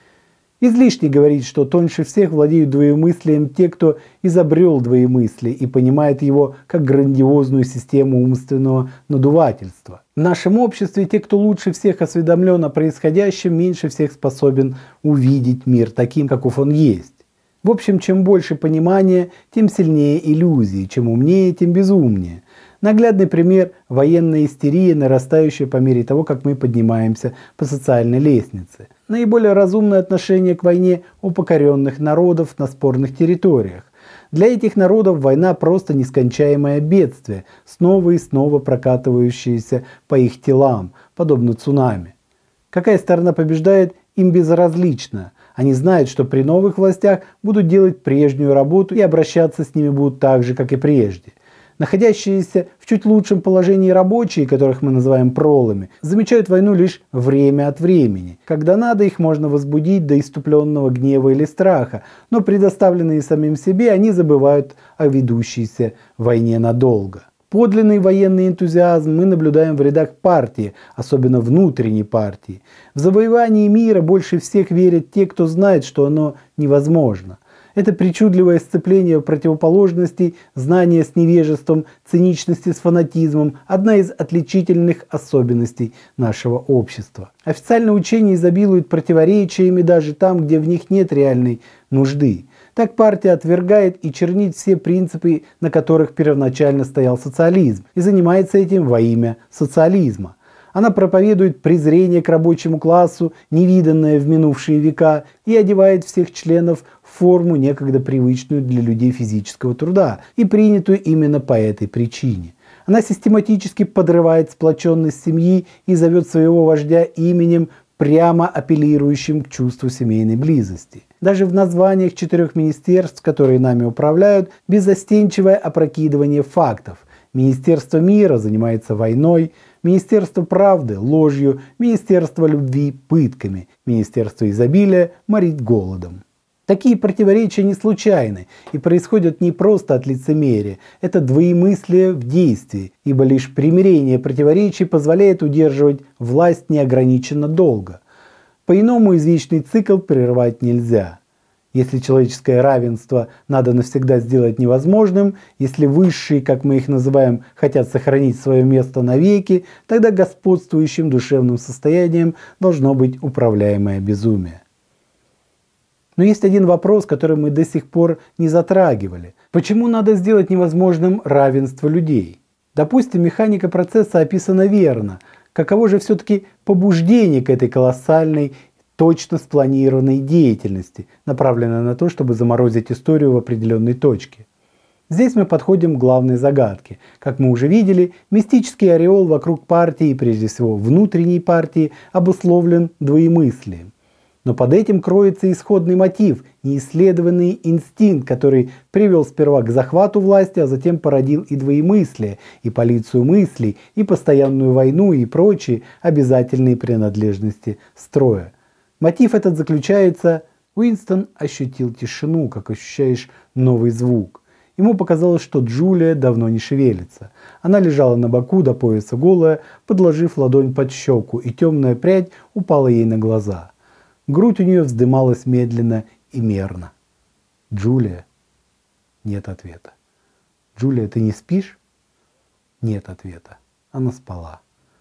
Излишне говорить, что тоньше всех владеют двоемыслием те, кто изобрел двоемыслие и понимает его как грандиозную систему умственного надувательства. В нашем обществе те, кто лучше всех осведомлен о происходящем, меньше всех способен увидеть мир таким, каков он есть. В общем, чем больше понимания, тем сильнее иллюзии, чем умнее, тем безумнее. Наглядный пример – военная истерия, нарастающая по мере того, как мы поднимаемся по социальной лестнице. Наиболее разумное отношение к войне у покоренных народов на спорных территориях. Для этих народов война просто нескончаемое бедствие, снова и снова прокатывающееся по их телам, подобно цунами. Какая сторона побеждает, им безразлично. Они знают, что при новых властях будут делать прежнюю работу и обращаться с ними будут так же, как и прежде. Находящиеся в чуть лучшем положении рабочие, которых мы называем пролами, замечают войну лишь время от времени. Когда надо, их можно возбудить до исступленного гнева или страха, но предоставленные самим себе, они забывают о ведущейся войне надолго. Подлинный военный энтузиазм мы наблюдаем в рядах партии, особенно внутренней партии. В завоевании мира больше всех верят те, кто знает, что оно невозможно. Это причудливое сцепление противоположностей, знания с невежеством, циничности с фанатизмом – одна из отличительных особенностей нашего общества. Официальное учение изобилует противоречиями даже там, где в них нет реальной нужды. Так партия отвергает и чернит все принципы, на которых первоначально стоял социализм, и занимается этим во имя социализма. Она проповедует презрение к рабочему классу, невиданное в минувшие века, и одевает всех членов в форму, некогда привычную для людей физического труда, и принятую именно по этой причине. Она систематически подрывает сплоченность семьи и зовет своего вождя именем, прямо апеллирующим к чувству семейной близости. Даже в названиях 4 министерств, которые нами управляют, беззастенчивое опрокидывание фактов. Министерство мира занимается войной, Министерство правды – ложью, Министерство любви – пытками, Министерство изобилия – морит голодом. Такие противоречия не случайны и происходят не просто от лицемерия, это двоемыслие в действии, ибо лишь примирение противоречий позволяет удерживать власть неограниченно долго. По-иному извечный цикл прервать нельзя. Если человеческое равенство надо навсегда сделать невозможным, если высшие, как мы их называем, хотят сохранить свое место навеки, тогда господствующим душевным состоянием должно быть управляемое безумие. Но есть один вопрос, который мы до сих пор не затрагивали. Почему надо сделать невозможным равенство людей? Допустим, механика процесса описана верно. Каково же все-таки побуждение к этой колоссальной, точно спланированной деятельности, направленной на то, чтобы заморозить историю в определенной точке? Здесь мы подходим к главной загадке. Как мы уже видели, мистический ореол вокруг партии, и прежде всего внутренней партии, обусловлен двоемыслием. Но под этим кроется исходный мотив, неисследованный инстинкт, который привел сперва к захвату власти, а затем породил и двоемыслие, и полицию мыслей, и постоянную войну, и прочие обязательные принадлежности строя. Мотив этот заключается... Уинстон ощутил тишину, как ощущаешь новый звук. Ему показалось, что Джулия давно не шевелится. Она лежала на боку до пояса голая, подложив ладонь под щеку, и темная прядь упала ей на глаза. Грудь у нее вздымалась медленно и мерно. «Джулия?» Нет ответа. «Джулия, ты не спишь?» Нет ответа. Она спала.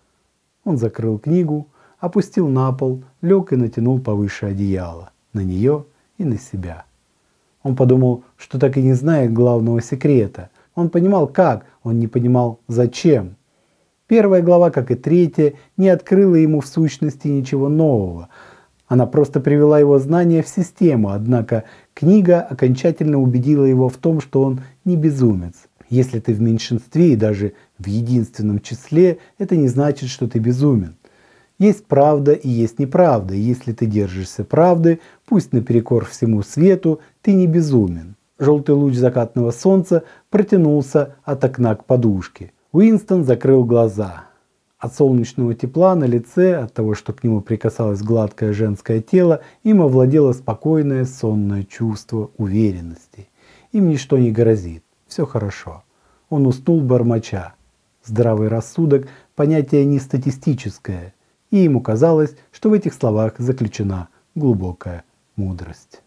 Он закрыл книгу, опустил на пол, лег и натянул повыше одеяло. На нее и на себя. Он подумал, что так и не знает главного секрета. Он понимал как, он не понимал зачем. Первая глава, как и третья, не открыла ему в сущности ничего нового. Она просто привела его знания в систему, однако книга окончательно убедила его в том, что он не безумец. Если ты в меньшинстве и даже в единственном числе, это не значит, что ты безумен. Есть правда и есть неправда, и если ты держишься правды, пусть наперекор всему свету, ты не безумен. Желтый луч закатного солнца протянулся от окна к подушке. Уинстон закрыл глаза. От солнечного тепла на лице, от того, что к нему прикасалось гладкое женское тело, им овладело спокойное сонное чувство уверенности. Им ничто не грозит, все хорошо. Он уснул бормоча. Здравый рассудок – понятие не статистическое, и ему казалось, что в этих словах заключена глубокая мудрость.